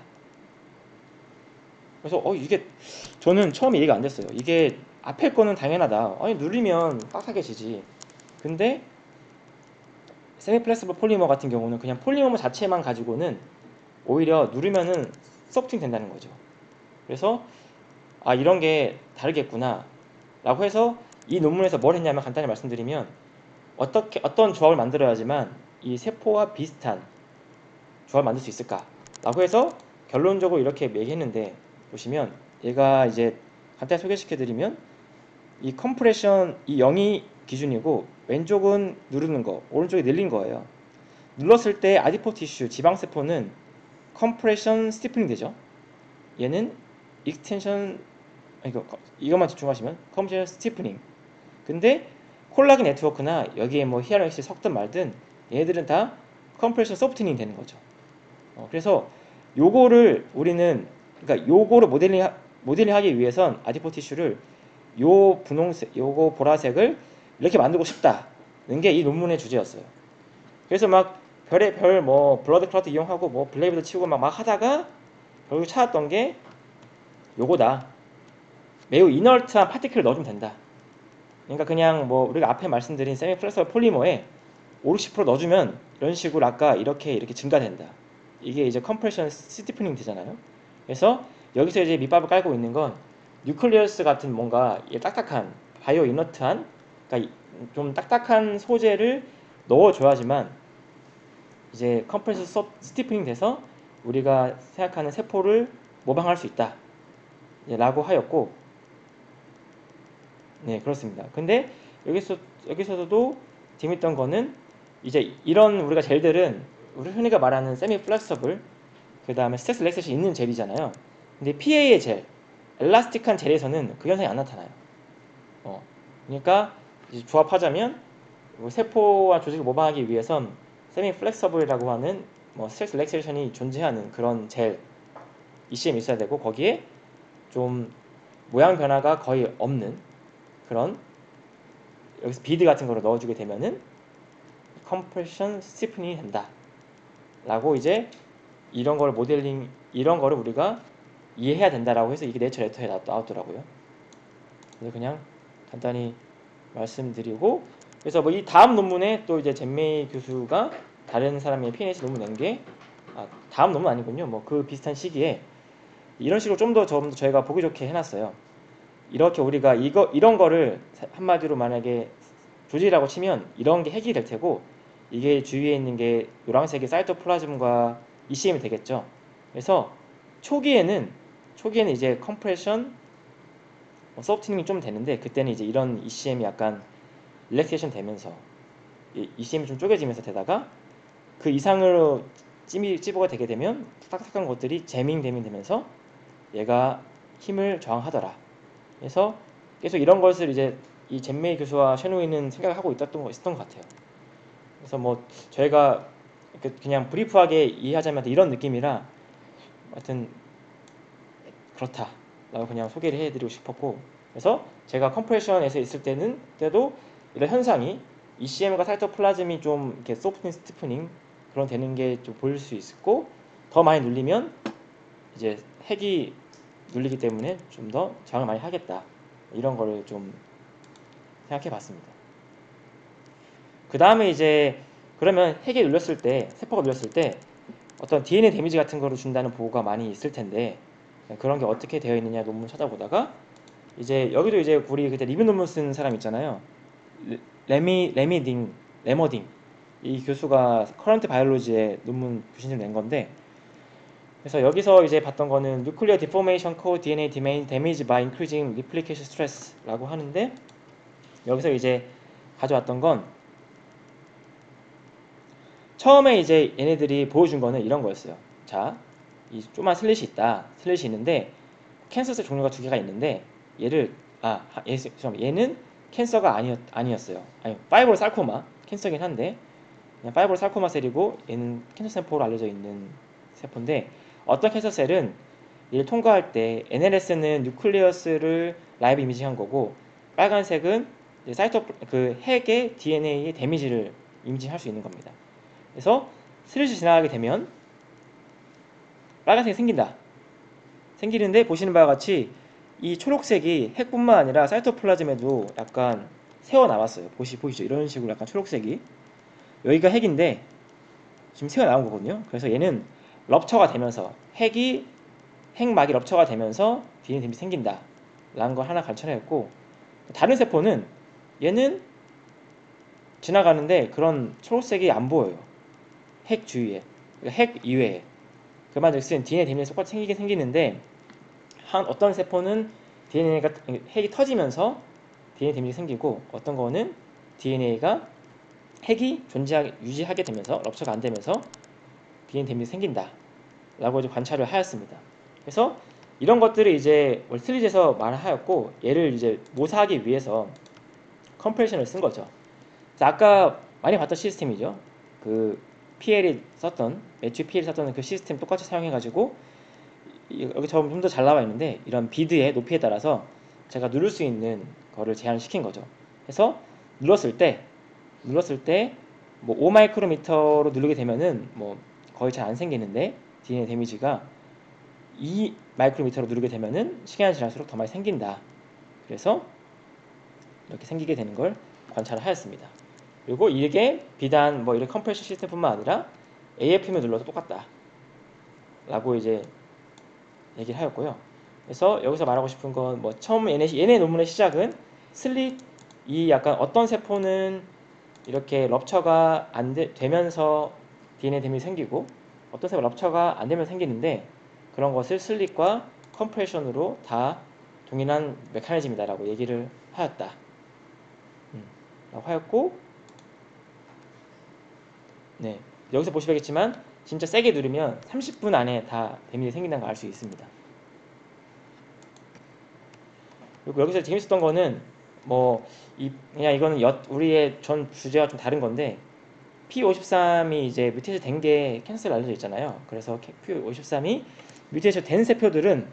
그래서 어 이게 저는 처음에 이해가 안 됐어요. 이게 앞에 거는 당연하다. 아니 누르면 딱딱해지지. 근데 세미 플렉서블 폴리머 같은 경우는 그냥 폴리머 자체만 가지고는 오히려 누르면은 소프팅 된다는 거죠. 그래서 아 이런 게 다르겠구나 라고 해서 이 논문에서 뭘 했냐면, 간단히 말씀드리면 어떻게 어떤 조합을 만들어야지만 이 세포와 비슷한 조합을 만들 수 있을까 라고 해서 결론적으로 이렇게 얘기했는데, 보시면 얘가 이제 간단히 소개시켜드리면 이 컴프레션 이 영이 기준이고 왼쪽은 누르는 거, 오른쪽이 늘린 거예요. 눌렀을 때 아디포 티슈, 지방세포는 컴프레션 스티프닝 되죠. 얘는 익스텐션, 이거 이것만 집중하시면 컴프레션 스티프닝. 근데 콜라겐 네트워크나 여기에 뭐 히알루론 엑시드 섞든 말든 얘네들은 다 컴프레션 소프트닝 되는 거죠. 어, 그래서 요거를 우리는, 그러니까 요거를 모델링 모델링하기 위해선 아디포 티슈를 요 분홍색, 요거 보라색을 이렇게 만들고 싶다는 게 이 논문의 주제였어요. 그래서 막 별의 별 뭐 블러드 클러트 이용하고 뭐 블레이브도 치고 막, 막 하다가 결국 찾았던 게 요거다. 매우 이너트한 파티클을 넣어주면 된다. 그러니까 그냥 뭐 우리가 앞에 말씀드린 세미 플렉서블 폴리머에 오, 육십 퍼센트 넣어주면 이런 식으로 아까 이렇게 이렇게 증가된다. 이게 이제 컴프레션 스티프닝 되잖아요. 그래서 여기서 이제 밑밥을 깔고 있는 건 뉴클리어스 같은 뭔가 딱딱한 바이오 이너트한, 그러니까 좀 딱딱한 소재를 넣어줘야지만 이제 컴프레셔 스티프닝 돼서 우리가 생각하는 세포를 모방할 수 있다. 예, 라고 하였고, 네, 그렇습니다. 근데 여기서 여기서도 재밌던 거는 이제 이런 우리가 젤들은 우리 흔히가 말하는 세미 플렉서블, 그 다음에 스트레스 릴렉세이션이 있는 젤이잖아요. 근데 피에이의 젤, 엘라스틱한 젤에서는 그 현상이 안 나타나요. 어, 그러니까 이제 조합하자면 뭐 세포와 조직을 모방하기 위해선 세미 플렉서블이라고 하는 뭐 스트레스 릴렉세이션이 존재하는 그런 젤 이씨엠이 있어야 되고, 거기에 좀 모양 변화가 거의 없는 그런, 여기서 비드 같은 거를 넣어주게 되면은 컴프레션 스티프닝이 된다 라고, 이제 이런 걸 모델링, 이런 거를 우리가 이해해야 된다라고 해서 이게 네이처 레터에 나왔더라고요. 그래서 그냥 간단히 말씀드리고, 그래서 뭐 이 다음 논문에 또 이제 젠메이 교수가 다른 사람의 피엔에이치 논문 낸 게, 아, 다음 논문 아니군요. 뭐 그 비슷한 시기에 이런 식으로 좀 더 좀 더 저희가 보기 좋게 해놨어요. 이렇게 우리가 이거 이런 거를 한마디로 만약에 조직이라고 치면 이런 게 핵이 될 테고, 이게 주위에 있는 게 노란색의 사이토플라즘과 이씨엠이 되겠죠. 그래서 초기에는 초기에는 이제 컴프레션 소프트닝이 좀 되는데, 그때는 이제 이런 이씨엠이 약간 릴렉세이션 되면서 이씨엠이 좀 쪼개지면서 되다가 그 이상으로 찜이 찌부가 되게 되면 탁탁한 것들이 재밍 되면 되면서 얘가 힘을 저항하더라. 그래서 계속 이런 것을 이제 이 젠메이 교수와 셰노이는 생각을 하고 있었던 거 있었던 것 같아요. 그래서 뭐 저희가 그냥 브리프하게 이해하자면 이런 느낌이라 하여튼 그렇다라고 그냥 소개를 해드리고 싶었고, 그래서 제가 컴프레션에서 있을 때는 때도 이런 현상이 이씨엠과 사이토플라즘이 좀 이렇게 소프트닝 스티프닝 그런 되는 게 좀 보일 수 있고, 더 많이 눌리면 이제 핵이 눌리기 때문에 좀 더 저항을 많이 하겠다, 이런 거를 좀 생각해 봤습니다. 그 다음에 이제 그러면 핵이 눌렸을 때, 세포가 눌렸을 때 어떤 디엔에이 데미지 같은 거를 준다는 보고가 많이 있을 텐데, 그런 게 어떻게 되어 있느냐 논문 찾아보다가 이제 여기도 이제 우리 그때 리뷰 논문 쓴 사람 있잖아요. 레미 레미딩 레머딩, 이 교수가 커런트 바이올로지에 논문 부신을 낸 건데, 그래서 여기서 이제 봤던 거는 Nuclear Deformation Code 디엔에이 Damage by Increasing Replication Stress라고 하는데, 여기서 이제 가져왔던 건 처음에 이제 얘네들이 보여준 거는 이런 거였어요. 자, 이 조그만 슬릿이 있다. 슬릿이 있는데 캔서셀 종류가 두 개가 있는데, 얘를 아 얘, 얘는 캔서가 아니었 아니었어요. 아니 파이브로 살코마 캔서긴 한데 그냥 파이브로 살코마 셀이고, 얘는 캔서 세포로 알려져 있는 세포인데, 어떤 캔서 셀은 얘를 통과할 때 엔엘에스는 뉴클리어스를 라이브 이미징한 거고, 빨간색은 사이토 그 핵의 디엔에이의 데미지를 이미징할 수 있는 겁니다. 그래서 슬릿이 지나가게 되면 빨간색이 생긴다. 생기는데 보시는 바와 같이 이 초록색이 핵뿐만 아니라 사이토플라즘에도 약간 새어 나왔어요. 보시 보시죠. 이런 식으로 약간 초록색이, 여기가 핵인데 지금 새어 나온 거거든요. 그래서 얘는 럽처가 되면서 핵이 핵막이 럽처가 되면서 디엔에이 데미지 생긴다 라는 걸 하나 관찰했고, 다른 세포는 얘는 지나가는데 그런 초록색이 안 보여요. 핵 주위에, 그러니까 핵 이외에. 그 말즉슨 디엔에이 데미지 똑같이 생기긴 생기는데, 한 어떤 세포는 디엔에이가 핵이 터지면서 디엔에이 데미지 생기고, 어떤 거는 디엔에이가 핵이 존재하게 유지하게 되면서 럽처가 안 되면서 디엔에이 데미지 생긴다 라고 이제 관찰을 하였습니다. 그래서 이런 것들을 이제 슬릿에서 말하였고, 얘를 이제 모사하기 위해서 컴프레션을 쓴 거죠. 아까 많이 봤던 시스템이죠. 그 피엘이 썼던, 매튜 피엘이 썼던 그 시스템 똑같이 사용해가지고, 여기 좀 더 잘 나와 있는데 이런 비드의 높이에 따라서 제가 누를 수 있는 거를 제한시킨 거죠. 그래서 눌렀을 때 눌렀을 때 뭐 오 마이크로미터로 누르게 되면은 뭐 거의 잘 안 생기는데, 디엔에이 데미지가 이 마이크로미터로 누르게 되면은 시간이 지날수록 더 많이 생긴다. 그래서 이렇게 생기게 되는 걸 관찰을 하였습니다. 그리고 이게 비단 뭐 이런 컴프레션 시스템뿐만 아니라 에이에프엠을 눌러도 똑같다 라고 이제 얘기를 하였고요. 그래서 여기서 말하고 싶은 건 뭐 처음 얘네, 얘네 논문의 시작은 슬릿, 이 약간 어떤 세포는 이렇게 럽처가 안 되, 되면서 디엔에이 데미지 생기고 어떤 셈은 럽처가 안 되면 생기는데 그런 것을 슬립과 컴프레션으로 다 동일한 메커니즘이다라고 얘기를 하였다. 음, 라고 하였고, 네, 여기서 보시겠지만 진짜 세게 누르면 삼십 분 안에 다 데미지 생긴다는 걸 알 수 있습니다. 그리고 여기서 재밌었던 거는 뭐 이, 그냥 이거는 여, 우리의 전 주제와 좀 다른 건데 피 오십삼이 이제 뮤테이션 된 게 캔슬 알려져 있잖아요. 그래서 피 오십삼이 뮤테이션 된 세포들은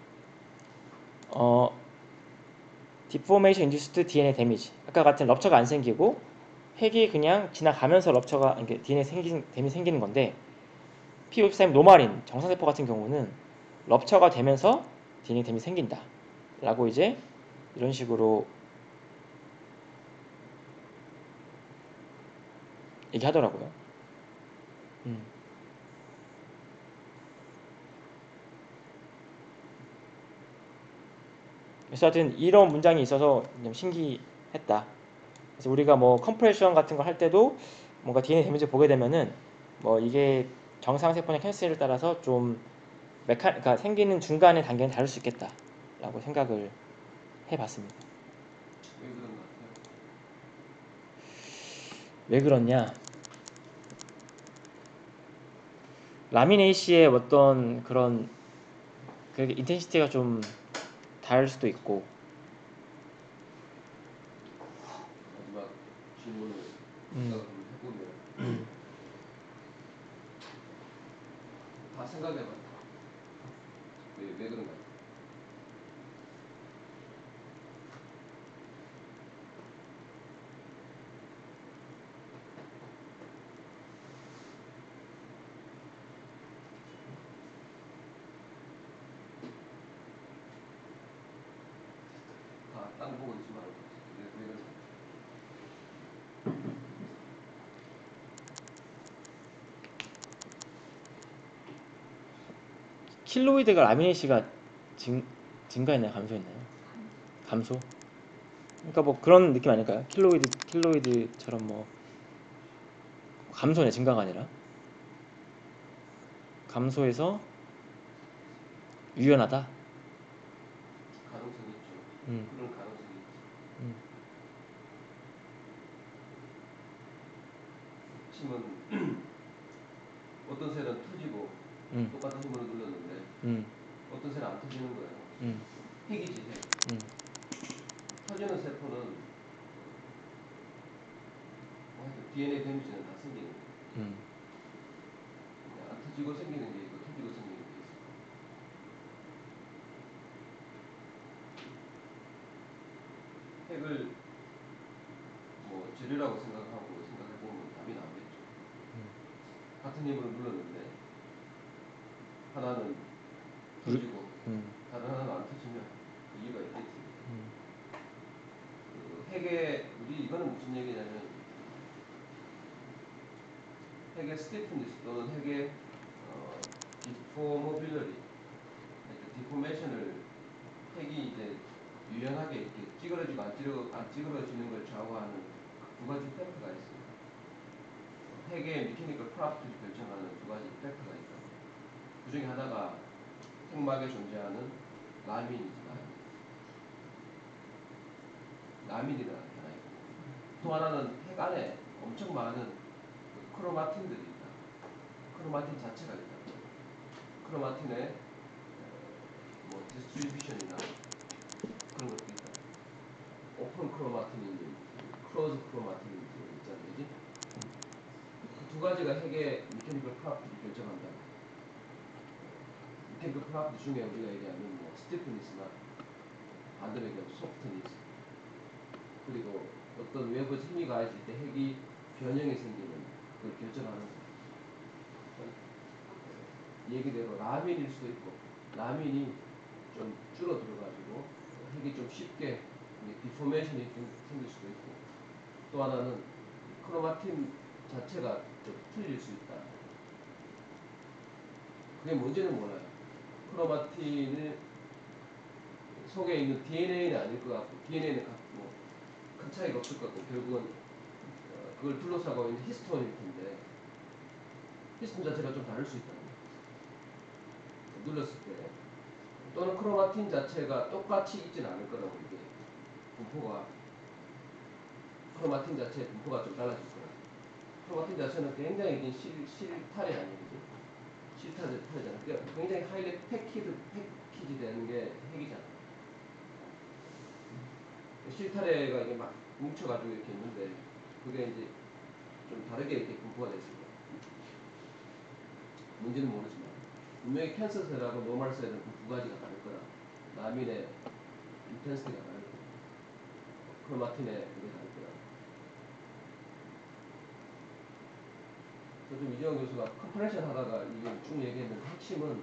어 디포메이션 인듀스드 디엔에이 데미지 아까 같은 럽처가 안 생기고 핵이 그냥 지나가면서 럽처가 디엔에이 생긴 데미지 생기는 건데 피 오십삼 노말인 정상세포 같은 경우는 럽처가 되면서 디엔에이 데미지 생긴다 라고 이제 이런 식으로 얘기하더라고요. 음. 그래서 하여튼 이런 문장이 있어서 좀 신기했다. 그래서 우리가 뭐 컴프레션 같은 거 할 때도 뭔가 디엔에이 데미지 보게 되면은 뭐 이게 정상 세포나 캔슬에 따라서 좀 메카, 그러니까 생기는 중간의 단계는 다를 수 있겠다라고 생각을 해봤습니다. 왜 그런 것 같아요? 왜 그렇냐? 라미네이시의 어떤 그런 그 인텐시티가 좀 다를 수도 있고. 마지막 질문을 음, 생각을 한번 해보면 음. 다 생각해봐. 왜, 왜 그런 것 같아요? 다 딴 보고 있지 말고 왜, 왜 그런 것 같아요? 킬로이드가 라미네이시가 증, 증가했나요? 감소했나요? 감소? 그러니까 뭐 그런 느낌 아닐까요? 킬로이드 킬로이드처럼 뭐 감소네, 증가가 아니라 감소해서 유연하다. 가능성이 있죠. 음, 그런 가능성이 있죠. 음, 힘은 어떤 셀은 터지고 음, 똑같은 힘으로 눌렀는데 음, 어떤 셀은 안 터지는 거예요. 음, 핵이지 핵. 음, 터지는 세포는 뭐 하여튼 디엔에이 데미지는 다 생기는 거예요. 음, 안 터지고 생기는 게 있고 터지고 생기는 게 있어요. 핵을 뭐 재료라고 생각하고 생각해보면 답이 나오겠죠. 같은 힘으로 눌렀는데 하나는 터지고 음, 다른 하나는 안 터지면 이유가 있겠지. 음, 그 핵의 우리 이거는 무슨 얘기냐면 핵의 스티프니스 또는 핵의 어, 디포모빌러리, 디포메이션을 핵이 이제 유연하게 이렇게 찌그러지고 안, 찌그러, 안 찌그러지는 걸 좌우하는 두 가지 팩터가 있습니다. 핵의 미케니컬 프로퍼티를 결정하는 두 가지 팩터가 있다. 그 중에 하나가 핵막에 존재하는 라민이지, 라민. 라민이라는 게 하나 있고, 또 하나는 핵 안에 엄청 많은 그 크로마틴들이 있다. 크로마틴 자체가 있다. 크로마틴의 뭐 디스트리뷰션이나 그런 것도 있다. 오픈 크로마틴인지 클로즈 크로마틴인지 있잖아요. 그지? 그 두 가지가 핵의 미케니컬 프로퍼티를 결정한다. 미케니컬 프로퍼티 중에 우리가 얘기하는 뭐 스티프니스나 반대로 얘기하면 소프트니스, 그리고 어떤 외부 힘이 가해질 때 핵이 변형이 생기는 그걸 결정하는 거예요. 얘기대로 라민일 수도 있고, 라민이 좀 줄어들어가지고 핵이 좀 쉽게 디포메이션이 좀 생길 수도 있고, 또 하나는 크로마틴 자체가 좀 틀릴 수 있다. 그게 뭔지는 몰라요. 크로마틴을 속에 있는 디엔에이는 아닐 것 같고, 디엔에이는 뭐큰 차이가 없을 것 같고, 결국은 어, 그걸 둘러싸고 있는 히스톤일 텐데, 피스톤 자체가 좀 다를 수 있다는 거예요. 눌렀을 때 또는 크로마틴 자체가 똑같이 있지는 않을 거라고 이게 분포가 크로마틴 자체의 분포가 좀 달라질 거라. 크로마틴 자체는 굉장히 긴 실, 실타래 아니겠지? 실타래잖아. 그러니까 굉장히 하이리 패키드, 패키지 되는 게 핵이잖아. 실타래가 이게 막 뭉쳐가지고 이렇게 있는데 그게 이제 좀 다르게 이렇게 분포가 됐을 거야. 뭔지는 모르지만 분명히 캔서 셀하고 노멀 셀은 그 두 가지가 다를 거라. 라민의 인텐시티가 다를 거야. 크로마틴의 그게 다를 거야. 그래서 좀 이재용 교수가 컴프레션 하다가 이게 쭉 얘기했는데 핵심은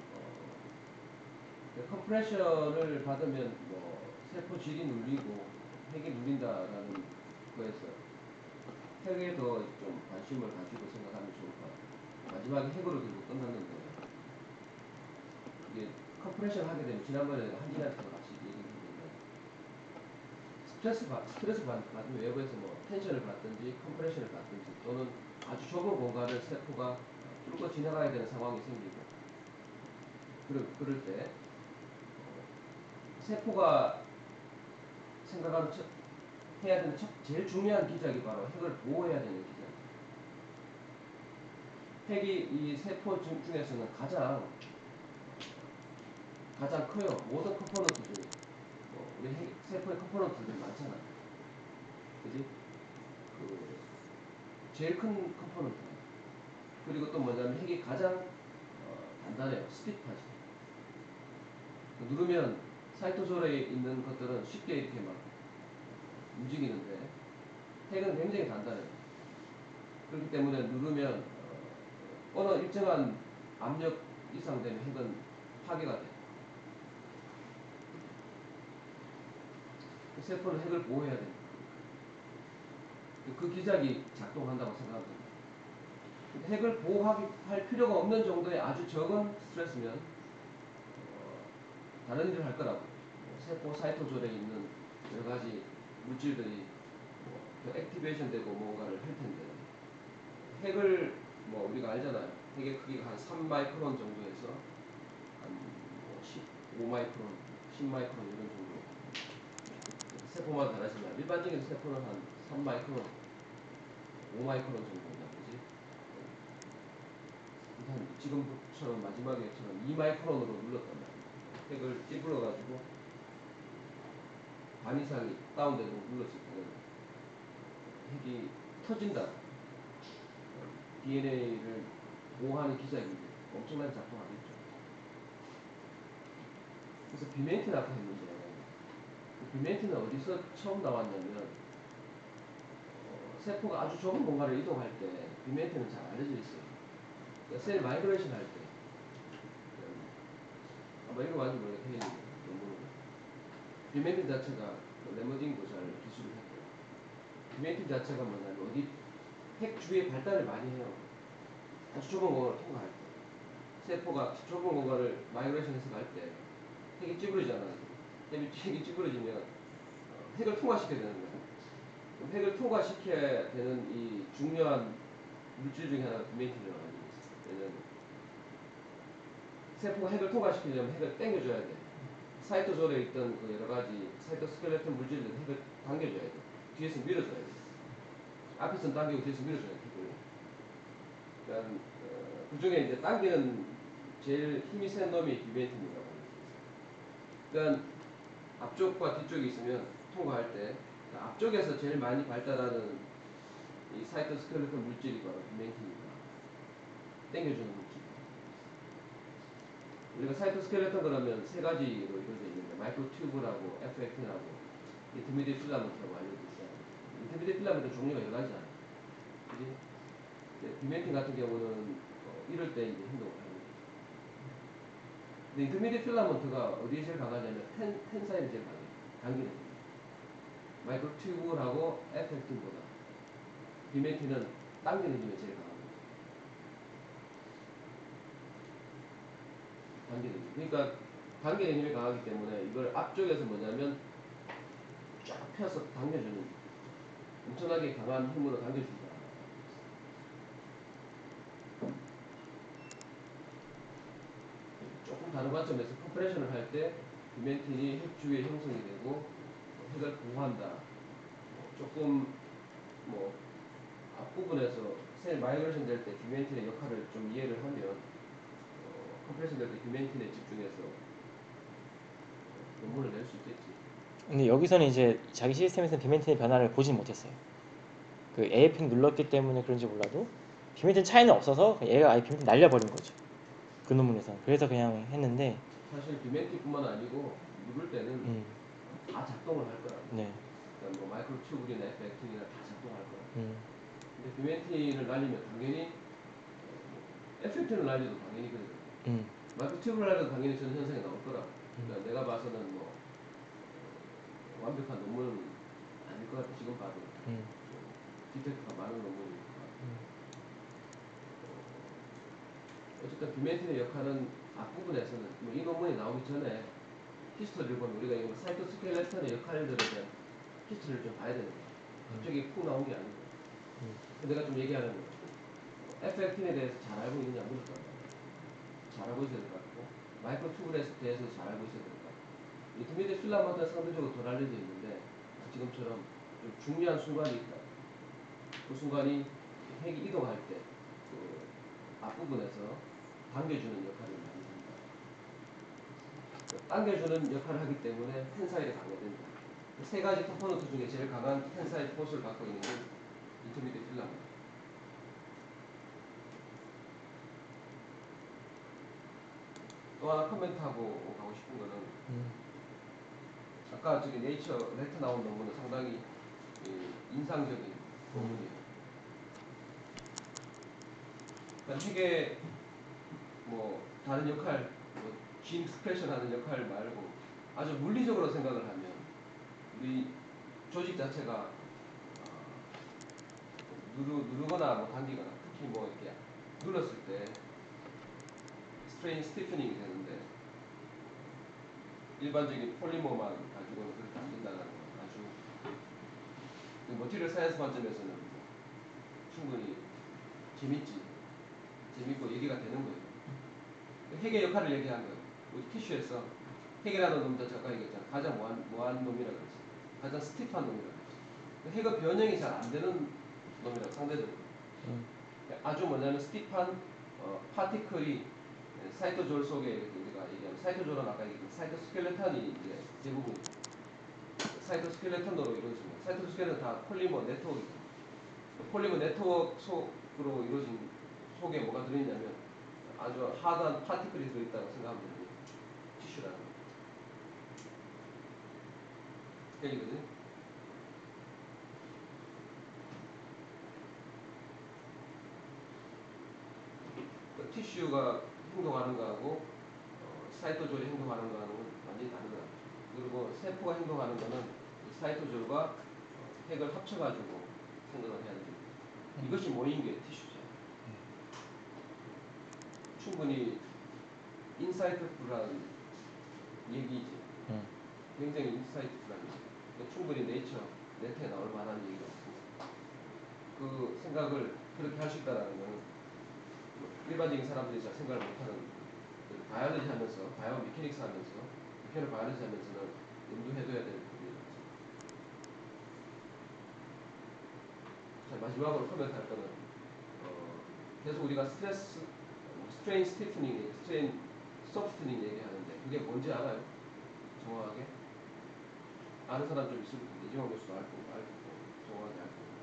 어, 컴프레션을 받으면 뭐 세포 질이 눌리고 핵이 눌린다라는 거에서 핵에 더 좀 관심을 가지고 생각하면 좋을 것 같아요. 마지막에 핵으로 들고 끝났는데 이게 컴프레션 하게 되면 지난번에 한진한테도 같이 얘기했는데 스트레스 받, 스트레스 받, 받으면 외부에서 뭐 텐션을 받든지 컴프레션을 받든지 또는 아주 좁은 공간을 세포가 뚫고 지나가야 되는 상황이 생기고 그럴, 그럴 때 세포가 생각하는 첫, 해야 되는 첫, 제일 중요한 기작이 바로 핵을 보호해야 되는 기작. 핵이 이 세포 중, 중에서는 가장 가장 커요. 모든 컴포넌트 중에 뭐 우리 핵, 세포의 컴포넌트들이 많잖아. 그지? 그 제일 큰 컴포넌트. 그리고 또 뭐냐면 핵이 가장 어, 단단해요. 스틱하지. 누르면 사이토솔에 있는 것들은 쉽게 이렇게 막 움직이는데 핵은 굉장히 단단해요. 그렇기 때문에 누르면 어, 어느 일정한 압력 이상 되면 핵은 파괴가 돼요. 그 세포는 핵을 보호해야 됩니다. 그 기작이 작동한다고 생각합니다. 핵을 보호할 필요가 없는 정도의 아주 적은 스트레스면 어, 다른 일을 할 거라고. 뭐 세포 사이토졸에 있는 여러 가지 물질들이 뭐 액티베이션 되고 뭔가를 할 텐데 핵을 뭐 우리가 알잖아요. 핵의 크기가 한 삼 마이크론 정도에서 한뭐 십오 마이크론, 십 마이크론 이런 정도. 세포마다 다르지만 일반적인 세포는 한 삼 마이크론, 오 마이크론 정도냐, 그지? 한 지금처럼 마지막에처럼 이 마이크론으로 눌렀단 말이에요. 핵을 찌불어가지고 반 이상이 다운되도록 눌렀을 때는 핵이 터진다. 디엔에이를 보호하는 기작이 엄청나게 작동하겠죠. 그래서 비메이트 아까 했는데 그 비메이트는 어디서 처음 나왔냐면 어, 세포가 아주 좁은 공간을 이동할 때 비메이트는 잘 알려져 있어요. 그러니까 셀 마이그레이션 할 때 아마 읽어봤는지 모르겠는데 논문을 비메이트 자체가 레머딩도 잘 기술을 했고요. 비메이트 자체가 뭐냐면 어디 핵 주위에 발달을 많이 해요. 아주 좁은 공간을 통과할 때 세포가 좁은 공간을 마이그레이션해서 갈 때 핵이 찌부러지잖아요. 핵이, 핵이 찌부러지면 어, 핵을 통과시켜야 되는 거예요. 그럼 핵을 통과시켜야 되는 이 중요한 물질 중에 하나가 비메이틴이라고 알고 있어요. 왜냐면 세포가 핵을 통과시키려면 핵을 당겨줘야 돼. 사이토졸에 있던 그 여러 가지 사이토스켈레톤 물질들 핵을 당겨줘야 돼. 뒤에서 밀어줘야 돼. 앞에서는 당기고 뒤에서 밀어줘야 돼. 핵을. 그러니까 어, 그 중에 이제 당기는 제일 힘이 센 놈이 비메이틴이라고 합니다. 그러니까 앞쪽과 뒤쪽이 있으면 통과할 때 앞쪽에서 제일 많이 발달하는 이 사이토스켈레톤 물질이 바로 비메이틴입니다. 당겨주는 물질. 우리가 사이토스켈레톤 그러면 세 가지로 이루어져 있는데 마이크로튜브라고 에프엑틴하고 인터미디에이트 필라멘트라고 알려져 있어요. 인터미디에이트 필라멘트 종류가 여러 가지잖아요. 그지? 네, 비메이틴 같은 경우는 어, 이럴 때 이제 행동을 하는 거죠. 근데 인터미디에이트 필라멘트가 어디에 제일 강하냐면 텐, 텐사인이 제일 강해요. 당기는 힘. 마이크로튜브하고 에프엑틴보다 비메이틴은 당기는 힘이 제일 강합니다. 당기는 힘. 그러니까 당기는 힘이 강하기 때문에 이걸 앞쪽에서 뭐냐면 쫙 펴서 당겨주는 엄청나게 강한 힘으로 당겨준다. 좀 다른 관점에서 컴프레션을 할 때 디멘틴이 핵 주위에 형성이 되고 핵을 보호한다. 뭐 조금 뭐 앞부분에서 셀 마이그레이션 될 때 디멘틴의 역할을 좀 이해를 하면 어, 컴프레션 될 때 디멘틴에 집중해서 논문을 낼 수 있겠지. 근데 여기서는 이제 자기 시스템에서는 디멘틴의 변화를 보진 못했어요. 그 에이에프는 눌렀기 때문에 그런지 몰라도 디멘틴 차이는 없어서 얘가 아예 디멘틴 날려버린 거죠. 그 논문에서. 그래서 그냥 했는데 사실 디멘틴뿐만 아니고 누를 때는 음, 다 작동을 할 거라고. 네. 그러니까 뭐 마이크로튜브이나 에프액팅이나 다 작동할 거라고. 음, 근데 디멘틴을 날리면 당연히 에프액팅을 날려도 당연히 그래. 음, 마이크로튜브를 날려도 당연히 저런 현상이 나올 거라고. 그러니까 내가 봐서는 뭐 어, 완벽한 논문은 아닐 것 같아. 지금 봐도 음, 디펙트가 많은 논문이니까. 음, 어쨌든 디멘틴의 역할은 앞부분에서는 뭐 이 논문이 나오기 전에 히스토리를 보면 우리가 이거 사이토스켈레톤의 역할들에 대한 히스토리를 좀 봐야 되는 거야. 갑자기 푹 나온 게 아니고. 음, 내가 좀 얘기하는 거. 에프액틴에 대해서 잘 알고 있느냐 물을 거야. 잘 알고 있어야 될 것 같고, 마이크로튜브에 대해서 잘 알고 있어야 될 것 같고. 인터미디에 필라먼트는 상대적으로 덜 알려져 있는데 지금처럼 좀 중요한 순간이 있다. 그 순간이 핵이 이동할 때 그 앞부분에서 당겨주는 역할을 많이 합니다. 당겨주는 역할을 하기 때문에 텐사일이 강화된다. 세 가지 컴포넌트 중에 제일 강한 텐사일 포스를 갖고 있는 게 인터미디에 필라먼트. 또 하나 코멘트하고 가고 싶은 거는 음, 아까 저기 네이처 레터 나온 논문은 상당히 인상적인 논문이에요. 그러니까 핵의 뭐 다른 역할, 뭐진 익스프레션 하는 역할 말고 아주 물리적으로 생각을 하면 우리 조직 자체가 어, 누르, 누르거나 뭐 당기거나 특히 뭐 이렇게 눌렀을 때 스트레인 스티프닝이 되는데 일반적인 폴리머만 가지고는 그렇게 안 된다는 거 아주 머티리얼 사이언스 관점에서는 충분히 재밌지 재밌고 얘기가 되는 거예요. 핵의 역할을 얘기한 거예요. 우리 티슈에서 핵이라는 놈 자체가 아까 얘기했잖아. 가장 무한, 무한 놈이라고 그랬지. 가장 스티프한 놈이라고 그랬지. 핵은 변형이 잘 안 되는 놈이라고 상대적으로. 음, 아주 뭐냐면 스티프한 어, 파티클이 사이토졸 속에 우리가 얘기하면 사이토졸은 아까 얘기했던 사이토스켈레톤이 이제 대부분 사이토스켈레톤으로 이루어집니다. 사이토스켈레톤 다 폴리머 네트워크이죠. 폴리머 네트워크 속으로 이루어진 속에 뭐가 들어있냐면 아주 하드한 파티클이 들어있다고 생각하면 됩니다. 티슈라는 거. 헷갈리거든요. 그 티슈가 행동하는 거하고 어, 사이토졸이 행동하는 거하고는 완전히 다르다. 그리고 세포가 행동하는 거는 사이토졸과 어, 핵을 합쳐가지고 생각을 해야 됩니다. 이것이 모인 게 티슈죠. 충분히 인사이트풀한 얘기지. 음, 굉장히 인사이트풀한 얘기. 충분히 네이처, 네트에 나올 만한 얘기가 없습니다. 그 생각을 그렇게 할 수 있다는 것은 일반적인 사람들이 잘 생각을 못하는 그 바이올로지 하면서, 바이오 미케닉스 하면서, 미케노 바이올로지 하면서는 염두해둬야 될 부분이라고 자, 마지막으로 코멘트할 거는 어, 계속 우리가 스트레스, 스트레인 스티프닝, 스트레인 소프트닝 얘기하는데 그게 뭔지 알아요? 정확하게? 아는 사람 좀 있을 텐데 이정환 교수도 알 거고, 알 거고, 정확하게 알 거고.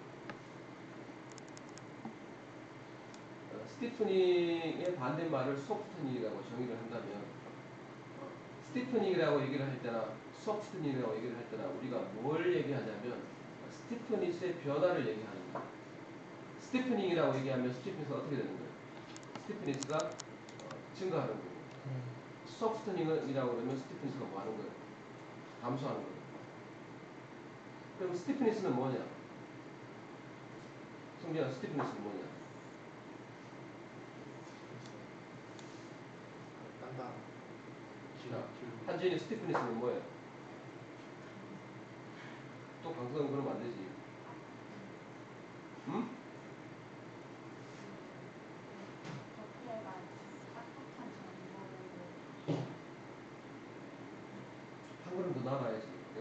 어, 스티프닝의 반대말을 소프트닝이라고 정의를 한다면 어, 스티프닝이라고 얘기를 할 때나 소프트닝이라고 얘기를 할 때나 우리가 뭘 얘기하냐면 스티프니스의 변화를 얘기하는 거예요. 스티프닝이라고 얘기하면 스티프니스가 어떻게 되는 거예요? 스티프니스가 어, 증가하는 거고 소프트닝이라고 그러면 스티프니스가 뭐 하는 거예요? 감소하는 거예요. 그럼 스티프니스는 뭐냐? 성진아, 스티프니스는 뭐냐? 단단. 자, 한진이 스티프니스는 뭐예요? 또 강성은 그러면 안 되지. 응? 겉에가 딱딱한 정보를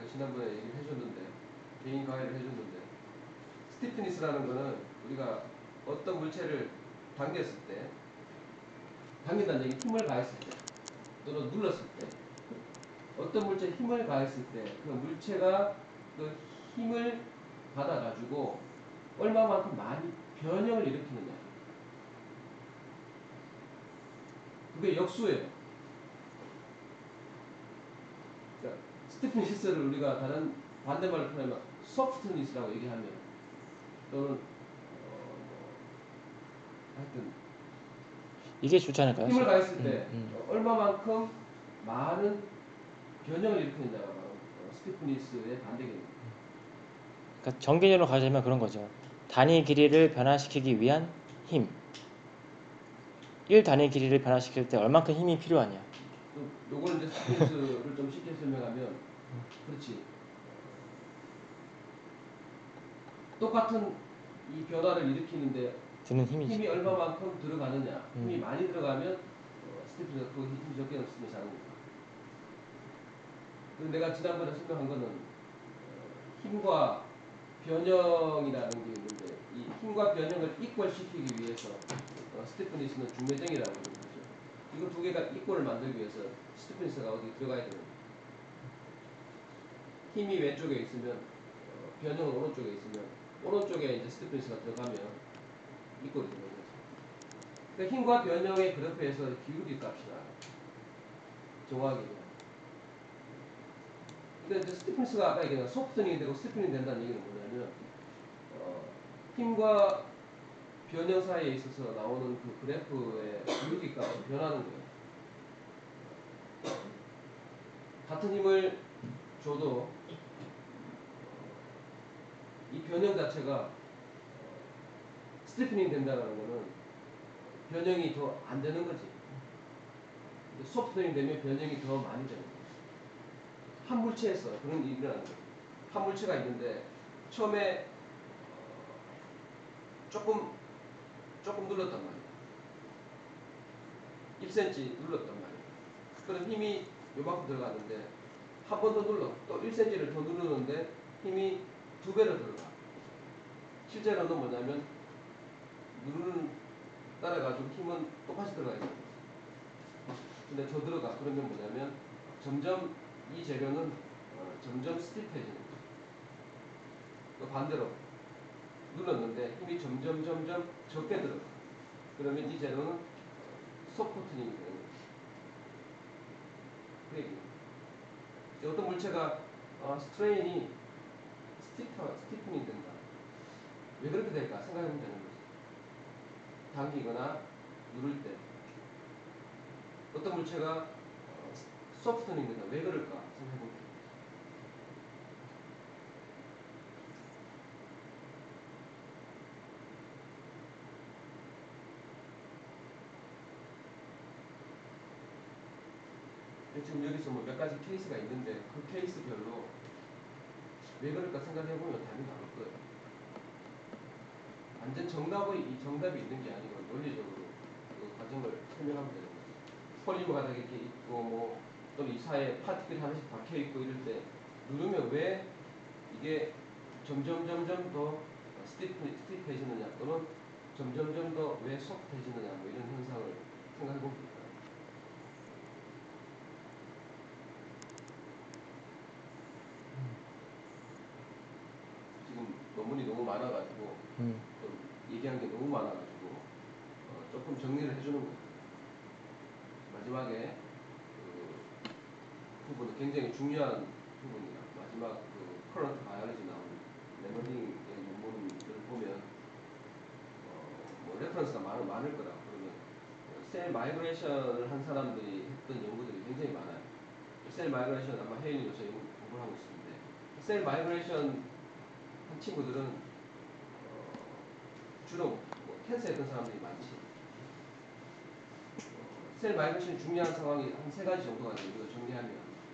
지난번에 얘기를 해줬는데 개인 가해를 해줬는데 스티프니스라는 거는 우리가 어떤 물체를 당겼을 때 당긴다는 얘기 힘을 가했을 때 또는 눌렀을 때 어떤 물체에 힘을 가했을 때 그 물체가 그 힘을 받아가지고 얼마만큼 많이 변형을 일으키느냐 그게 역수예요. 그러니까 스티프니스를 우리가 다른 반대말로 표현하면 소프트니스라고 얘기하면 또는 어, 뭐 하여튼 이게 좋지 않을까요? 힘을 가했을 음, 때 음. 어, 얼마만큼 많은 변형을 일으키느냐가 바로 어, 스티프니스의 반대입니다. 그러니까 정기적으로 가자면 그런 거죠. 단위 길이를 변화시키기 위한 힘. 일 단위 길이를 변화시킬 때 얼만큼 힘이 필요하냐. 또 요거는 이제 스티프니스를 좀 쉽게 설명하면 그렇지. 똑같은 이 변화를 일으키는데 드는 힘이지. 힘이 얼마만큼 들어가느냐. 음. 힘이 많이 들어가면 어, 스티프니스가 그 힘이 적게 없으면 작으니까. 그리고 내가 지난번에 설명한 거는 어, 힘과 변형이라는 게 있는데 이 힘과 변형을 이퀄시키기 위해서 어, 스티프니스는 중매정이라고 하는 거죠. 이거 두 개가 이퀄을 만들기 위해서 스티프니스가 어디 들어가야 되는 거예요. 힘이 왼쪽에 있으면 어, 변형은 오른쪽에 있으면 오른쪽에 이제 스티프니스가 들어가면 이퀄이 되는 거죠. 그러니까 힘과 변형의 그래프에서 기울기 값이다. 정확하게. 그러니까 이제 스티프니스가 아까 얘기한 소프트닝이 되고 스티프닝이 된다는 얘기는 뭐냐면 어, 힘과 변형 사이에 있어서 나오는 그 그래프의 기울기 값이 변하는 거예요. 같은 힘을 줘도 이 변형 자체가 스티프닝 된다는 거는 변형이 더 안 되는 거지. 소프트닝 되면 변형이 더 많이 되는 거예요. 한 물체에서 그런 일이 일어나는 거예요. 한 물체가 있는데 처음에 조금 조금 눌렀단 말이에요. 일 센티미터 눌렀단 말이에요. 그럼 힘이 요만큼 들어갔는데 한 번 더 눌러 또 일 센티미터를 더 누르는데 힘이 두 배로 들어가. 실제로는 뭐냐면 누르는 따라가지고 힘은 똑같이 들어가야 돼요. 근데 더 들어가. 그러면 뭐냐면 점점 이 재료는 어, 점점 스티프해지는 거죠. 또 반대로 눌렀는데 힘이 점점 점점 적게 들어가. 그러면 이 재료는 소프트닝이 되는 거죠. 그 얘기예요. 어떤 물체가 어, 스트레인이 스티프, 스티프닝 된다. 왜 그렇게 될까 생각해보면 되는 거죠. 당기거나 누를 때 어떤 물체가 어, 소프트닝 된다. 왜 그럴까 생각해보면 돼요. 지금 여기서 뭐 몇 가지 케이스가 있는데 그 케이스별로 왜 그럴까 생각해보면 답이 나올 거예요. 완전 정답의 이 정답이 있는 게 아니고 논리적으로 그 과정을 설명하면 되는 거죠. 폴리머가 다 이렇게 있고 뭐 또는 이 사이에 파티클이 하나씩 박혀 있고 이럴 때 누르면 왜 이게 점점 점점 더 스티프 스티프해지느냐 또는 점점 점점 더 왜 소프트해지느냐 뭐 이런 현상을 생각해보면 될까요? 지금 논문이 너무 많아가지고 음. 좀 얘기한 게 너무 많아가지고 어, 조금 정리를 해주는 거예요. 마지막에 그 부분은 굉장히 중요한 부분이라 마지막 그 커런트 바이올로지 나오는 레머딩의 논문을 보면 어, 뭐 레퍼런스가 많, 많을 거라 그러면 셀 마이그레이션을 한 사람들이 했던 연구들이 굉장히 많아요. 셀 마이그레이션 아마 혜인이 요새 연구 공부를 하고 있는데 셀 마이그레이션 한 친구들은 어, 주로 뭐 캔서 했던 사람들이 많지. 어, 셀 마이그레이션이 중요한 상황이 한 세 가지 정도가 돼요. 이거 정리하면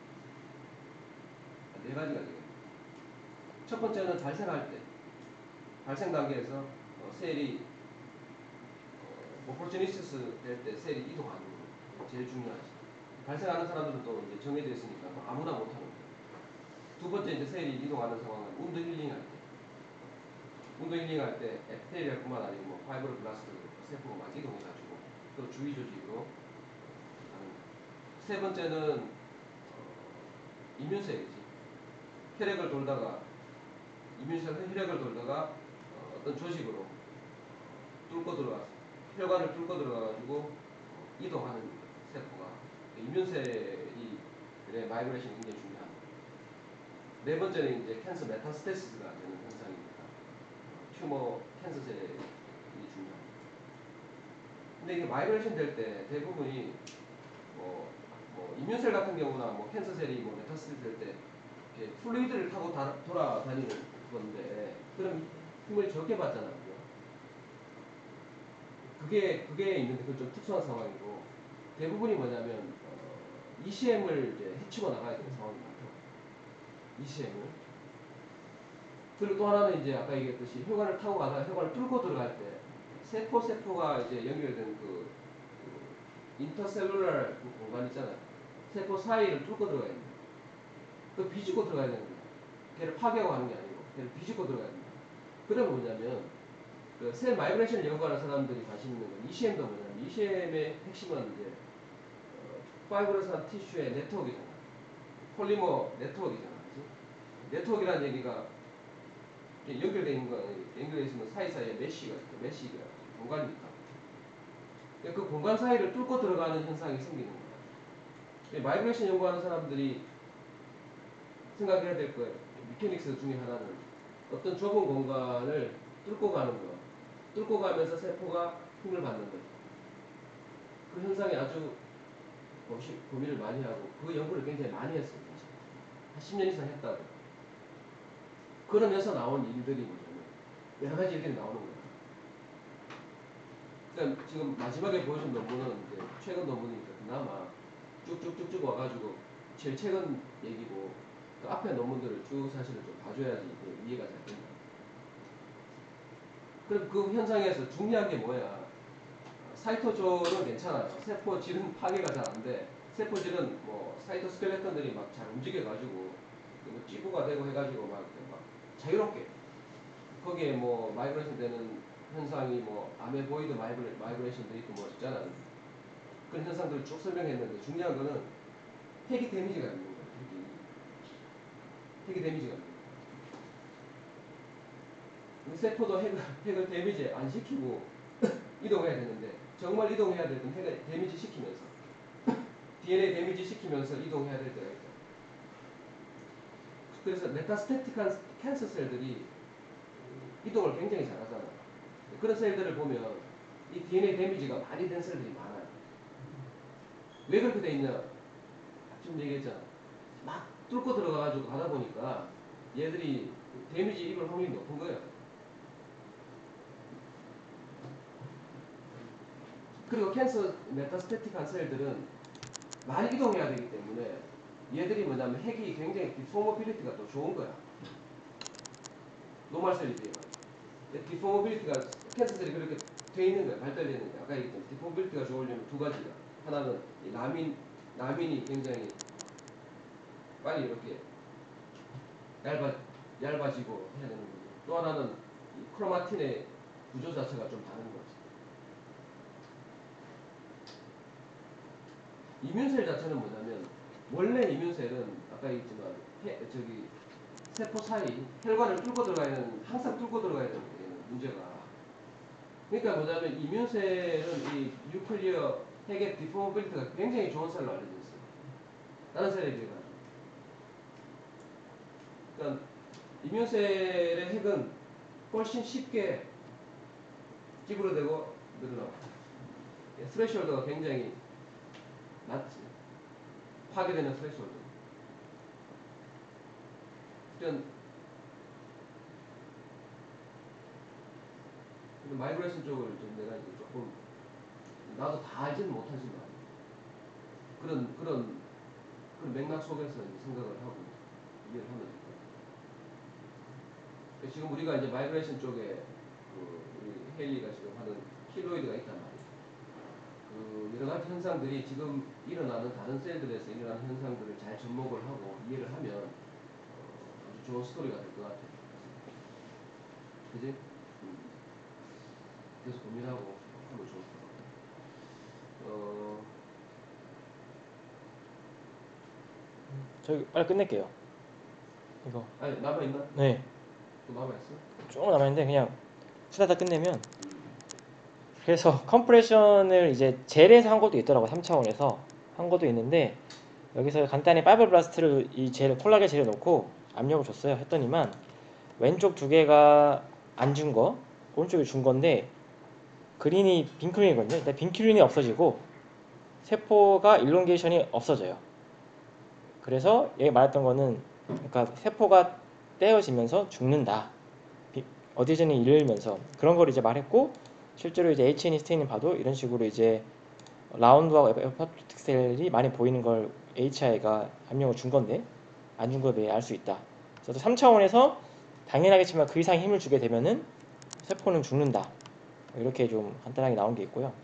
네 가지가 되거든요. 첫 번째는 발생할 때, 발생 단계에서 어, 셀이 어, 오포르추니스티스 될 때 셀이 이동하는 거 제일 중요하지. 발생하는 사람들은 또 이제 정해져 있으니까 뭐 아무나 못하는 거예요. 두 번째 이제 셀이 이동하는 상황은 운드 힐링할 때. 운드 힐링할 때 에피텔리얼뿐만 아니고 뭐 파이브로블라스트 세포가 막 이동해가지고 또 주위 조직으로 하는. 세 번째는 어, 이뮨셀이지. 혈액을 돌다가 이뮨셀 혈액을 돌다가 어, 어떤 조직으로 뚫고 들어가서 혈관을 뚫고 들어가가지고 어, 이동하는 세포가 이뮨셀이 그래 마이그레이션이 굉장히 중요합니다. 네 번째는 이제 캔서 메타스테시스가 되는 현상입니다. 튜머 캔서 셀이 중요합니다. 근데 이게 마이그레이션 될 때 대부분이 뭐, 뭐 이뮨셀 같은 경우나 뭐 캔서 셀이 뭐 메타스테시스 될 때 이렇게 플루이드를 타고 다, 돌아다니는 건데 그럼 힘을 적게 받잖아요. 그죠? 그게 그게 있는데 그건 좀 특수한 상황이고 대부분이 뭐냐면 어, 이씨엠을 이제 해치고 나가야 되는 상황이 많더라고요. 이씨엠을. 그리고 또 하나는 이제 아까 얘기했듯이 혈관을 타고 가다가 혈관을 뚫고 들어갈 때 세포 세포가 이제 연결된 그, 그 인터셀룰러 공간 있잖아요. 세포 사이를 뚫고 들어가야 됩니다. 그 비집고 들어가야 되는 거예요. 걔를 파괴하고 하는 게 아니고 걔를 비집고 들어가야 됩니다. 그러면 뭐냐면 그 셀 마이그레이션을 연구하는 사람들이 관심 있는 건 이씨엠도 뭐냐면 이씨엠의 핵심은 이제 어, 파이브러스한 티슈의 네트워크잖아. 폴리머 네트워크잖아. 그치? 네트워크라는 얘기가 연결되어 있는 거, 연결되어 있으면 사이사이에 메쉬가 있고, 메쉬가 공간이 있다. 그 공간 사이를 뚫고 들어가는 현상이 생기는 거야. 마이그레이션 연구하는 사람들이 생각해야 될 거예요. 미케닉스 중에 하나는 어떤 좁은 공간을 뚫고 가는 거. 뚫고 가면서 세포가 힘을 받는 거죠. 그 현상이 아주 고민을 많이 하고 그 연구를 굉장히 많이 했어요. 한 십 년 이상 했다고. 그러면서 나온 일들이 뭐냐면 여러 가지 일들이 나오는 거예요. 그러니까 지금 마지막에 보여준 논문은 이제 최근 논문이니까 그나마 쭉쭉쭉쭉 와가지고 제일 최근 얘기고 그 앞에 논문들을 쭉 사실은 좀 봐줘야지 이해가 잘 된다. 그럼 그 현상에서 중요한 게 뭐야? 사이토존은 괜찮아요. 세포질은 파괴가 잘 안 돼. 세포질은 뭐 사이토스켈레톤들이 막 잘 움직여가지고 뭐 찌부가 되고 해가지고 막, 막 자유롭게 거기에 뭐 마이그레이션 되는 현상이 뭐 아메보이드 마이그레, 마이그레이션도 있고 뭐 있잖아요. 그런 현상들을 쭉 설명했는데 중요한 거는 핵이 데미지가 있는 거예요. 핵이, 핵이 데미지가 있는 거예요. 세포도 핵을, 핵을 데미지 안 시키고 이동해야 되는데 정말 이동해야 될 땐 핵을 데미지 시키면서 디엔에이 데미지 시키면서 이동해야 될 때가 있죠. 그래서 메타스테틱한 캔서 셀들이 이동을 굉장히 잘하잖아요. 그런 셀들을 보면 이 디엔에이 데미지가 많이 된 셀들이 많아요. 왜 그렇게 돼 있냐? 지금 얘기했잖아. 막 뚫고 들어가가지고 가다 보니까 얘들이 데미지 입을 확률이 높은 거예요. 그리고 캔서 메타스테틱한 셀들은 많이 이동해야 되기 때문에 얘들이 뭐냐면 핵이 굉장히 디포머빌리티가 또 좋은 거야. 노멀 셀에 비해. 디포머빌리티가 캔서셀이 그렇게 돼 있는 거야. 발달되어 있는 거야. 아까 얘기했던 디포머빌리티가 좋으려면 두 가지가. 하나는 이 라민, 라민이 굉장히 빨리 이렇게 얇아, 얇아지고 해야 되는 거고. 또 하나는 이 크로마틴의 구조 자체가 좀 다른 거지. 이뮨셀 자체는 뭐냐면 원래 이뮨셀은 아까 얘기했지만 해, 저기 세포 사이 혈관을 뚫고 들어가야 되는 항상 뚫고 들어가야 되는 거예요. 문제가. 그러니까 뭐냐면 이뮨셀은 이 뉴클리어 핵의 디포머빌리티가 굉장히 좋은 셀로 알려져 있어요. 다른 셀에 비해 가지고. 그러니까 이뮨셀의 핵은 훨씬 쉽게 찌부러되고 늘어나고 스레시홀드가 굉장히 낮지. 파괴되는 스레시홀드. 그러니까 마이그레이션 쪽을 좀 내가 이제 조금 나도 다 알지는 못하지만 그런 그런 그런 맥락 속에서 생각을 하고 이해를 하면 될 것 같아요. 지금 우리가 이제 마이그레이션 쪽에 그 우리 헤일리가 지금 하는 킬로이드가 있단 말이에요. 그 여러 가지 현상들이 지금 일어나는 다른 셀들에서 일어나는 현상들을 잘 접목을 하고 이해를 하면 좋은 스토리가 될 것 같아. 그지? 음. 그래서 고민하고 하면 좋을 것 같아. 어, 저희 빨리 끝낼게요. 이거. 아니 남아 있나? 네. 또 남아 있어? 조금 남았는데 그냥 후다닥 끝내면. 음. 그래서 컴프레션을 이제 젤에서 한 것도 있더라고. 삼 차원에서 한 것도 있는데 여기서 간단히 파이버 블라스트를 이 젤, 콜라겐 젤에 넣고 압력을 줬어요. 했더니만 왼쪽 두 개가 안 준 거, 오른쪽에 준 건데 그린이 빈크린이거든요. 근데 빈크린이 없어지고 세포가 일롱게이션이 없어져요. 그래서 얘가 말했던 거는 그러니까 세포가 떼어지면서 죽는다. 어디전이 잃으면서 그런 걸 이제 말했고 실제로 이제 에이치엔이 스테인을 봐도 이런 식으로 이제 라운드하고 에파토틱 셀이 많이 보이는 걸 에이치아이가 압력을 준 건데 안 준 거에 알 수 있다. 그래서 삼 차원에서 당연하겠지만 그 이상 힘을 주게 되면은 세포는 죽는다. 이렇게 좀 간단하게 나온 게 있고요.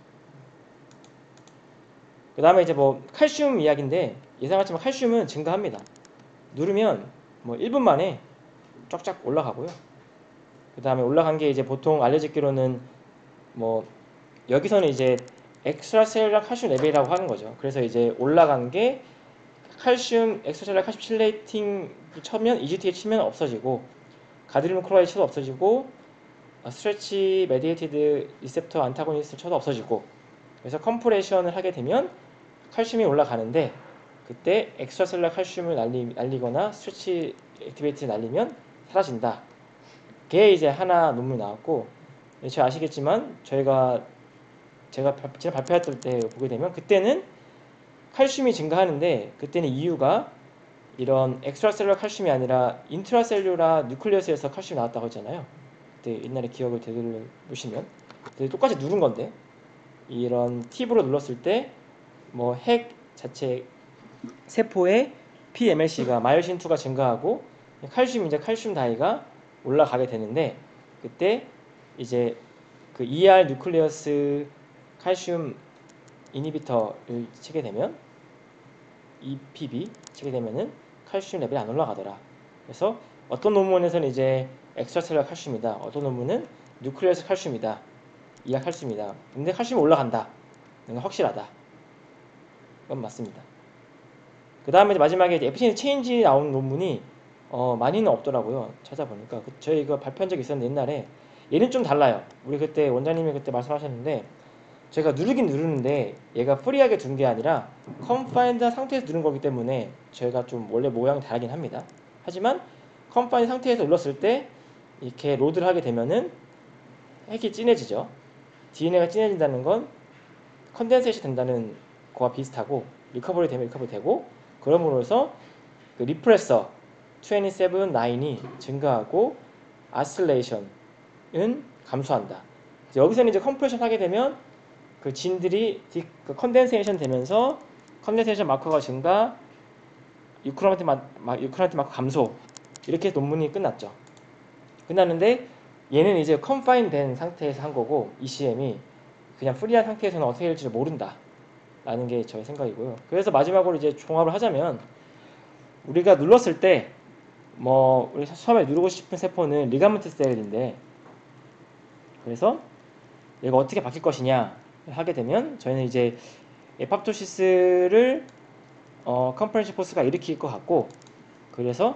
그 다음에 이제 뭐 칼슘 이야기인데 예상하지만 칼슘은 증가합니다. 누르면 뭐 일 분 만에 쫙쫙 올라가고요. 그 다음에 올라간 게 이제 보통 알려지기로는 뭐 여기서는 이제 엑스트라셀룰라 칼슘 레벨이라고 하는 거죠. 그래서 이제 올라간 게 칼슘 엑스트라셀룰라 칼슘 칠레이팅 쳐면 이지티에 치면 없어지고 가드리움 클로라이드 쳐도 없어지고 스트레치 메디에이티드 리셉터 안타고니스트 쳐도 없어지고 그래서 컴프레션을 하게 되면 칼슘이 올라가는데 그때 엑스트라셀룰라 칼슘을 날리, 날리거나 스트레치 액티베이트를 날리면 사라진다. 그게 이제 하나 논문이 나왔고 제가 아시겠지만 저희가 제가, 제가 발표했을 때 보게 되면 그때는 칼슘이 증가하는데 그때는 이유가 이런 엑스트라셀룰라 칼슘이 아니라 인트라셀룰라 뉴클리어스에서 칼슘이 나왔다고 했잖아요. 그때 옛날에 기억을 되돌려보시면 똑같이 누른 건데 이런 팁으로 눌렀을 때 뭐 핵 자체 세포의 피엠엘씨가 마이오신이가 증가하고 칼슘 이제 칼슘 다이가 올라가게 되는데 그때 이제 그 이알 뉴클리어스 칼슘 이니비터를 치게 되면 이피비 치게 되면은 칼슘 레벨이 안 올라가더라. 그래서 어떤 논문에서는 이제 엑스트라셀룰라 칼슘이다. 어떤 논문은 뉴클리어스 칼슘이다. 이알 칼슘이다. 근데 칼슘이 올라간다. 이건 확실하다. 그건 맞습니다. 그 다음에 마지막에 에피젠시 체인지 나온 논문이 어, 많이는 없더라고요. 찾아보니까 그, 저희 이거 발표한 적이 있었는데 옛날에 얘는 좀 달라요. 우리 그때 원장님이 그때 말씀하셨는데 제가 누르긴 누르는데 얘가 프리하게 둔 게 아니라 컨파인드 상태에서 누른 거기 때문에 저희가 좀 원래 모양이 다르긴 합니다. 하지만 컨파인드 상태에서 눌렀을 때 이렇게 로드를 하게 되면은 핵이 진해지죠. 디엔에이가 진해진다는 건 컨덴세이션 된다는 거와 비슷하고 리커버리 되면 리커버리 되고 그러므로 해서 그 리프레서 이십칠, 구이 증가하고 아슬레이션은 감소한다. 여기서는 이제 컴프레션 하게 되면 그 진들이 디, 그 컨덴세이션 되면서 컨덴세이션 마커가 증가, 유크로마틴 유크로마틴 마커 감소 이렇게 논문이 끝났죠. 끝났는데 얘는 이제 컨파인 된 상태에서 한 거고 이씨엠이 그냥 프리한 상태에서는 어떻게 될지 모른다 라는 게 저의 생각이고요. 그래서 마지막으로 이제 종합을 하자면 우리가 눌렀을 때 뭐 우리 처음에 누르고 싶은 세포는 리가멘트 셀인데 그래서 얘가 어떻게 바뀔 것이냐 하게 되면 저희는 이제 에팝토시스를 어, 컴프레션 포스가 일으킬 것 같고 그래서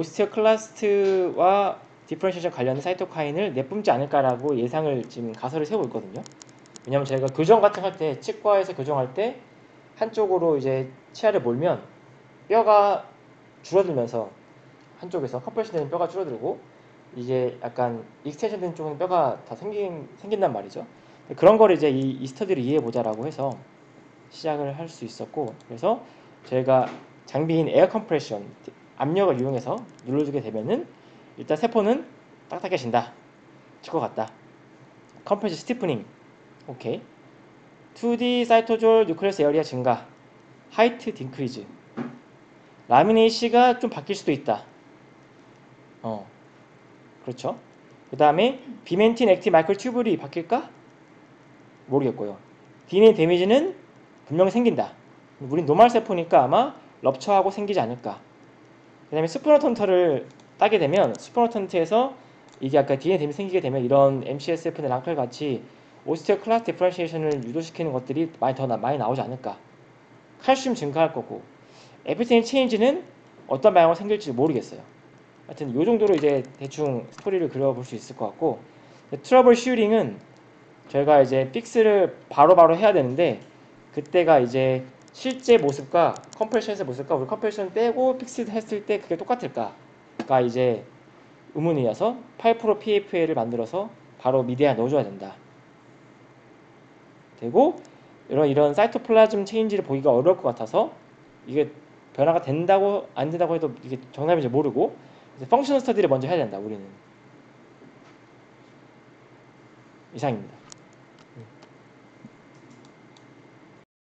오스티오클라스트와 디퍼런시에이션 관련된 사이토카인을 내뿜지 않을까라고 예상을 지금 가설을 세우고 있거든요. 왜냐면 저희가 교정 같은 거 할 때 치과에서 교정할 때 한쪽으로 이제 치아를 몰면 뼈가 줄어들면서 한쪽에서 컴프레션 되는 뼈가 줄어들고 이제 약간 익스텐션 된 쪽은 뼈가 더 생긴, 생긴단 말이죠. 그런 거를 이제 이, 이 스터디를 이해해보자라고 해서 시작을 할 수 있었고 그래서 저희가 장비인 에어 컴프레션 압력을 이용해서 눌러주게 되면은 일단 세포는 딱딱해진다. 칠 것 같다. 컴프레션 스티프닝 오케이. 투디 사이토졸 뉴클레스 에어리아 증가 하이트 딩크리즈 라미네이시가 좀 바뀔 수도 있다. 어, 그렇죠. 그 다음에 비멘틴 액티 마이클 튜블이 바뀔까? 모르겠고요. 디엔에이 데미지는 분명히 생긴다. 우린 노말 세포니까 아마 럽처하고 생기지 않을까. 그 다음에 스프노톤터를 따게 되면 슈퍼노턴트에서 이게 아까 디엔에이 데미 생기게 되면 이런 엠씨에스에프나 랑클 같이 오스티어 클래스 디퍼런시에이션을 유도시키는 것들이 많이 더 나, 많이 나오지 않을까. 칼슘 증가할 거고 에피테인 체인지는 어떤 방향으로 생길지 모르겠어요. 하여튼 이 정도로 이제 대충 스토리를 그려볼 수 있을 것 같고 트러블 슈링은 저희가 이제 픽스를 바로바로 해야 되는데 그때가 이제 실제 모습과 컴프레션의 모습과 우리 컴프레션 빼고 픽스 했을 때 그게 똑같을까가 이제 의문이어서 파이브 프로 피에이프에이를 만들어서 바로 미디어에 넣어줘야 된다. 되고 이런 이런 사이토플라즘 체인지를 보기가 어려울 것 같아서 이게 변화가 된다고 안 된다고 해도 이게 정답인지 모르고 펑셔널 스터디를 먼저 해야 된다. 우리는 이상입니다.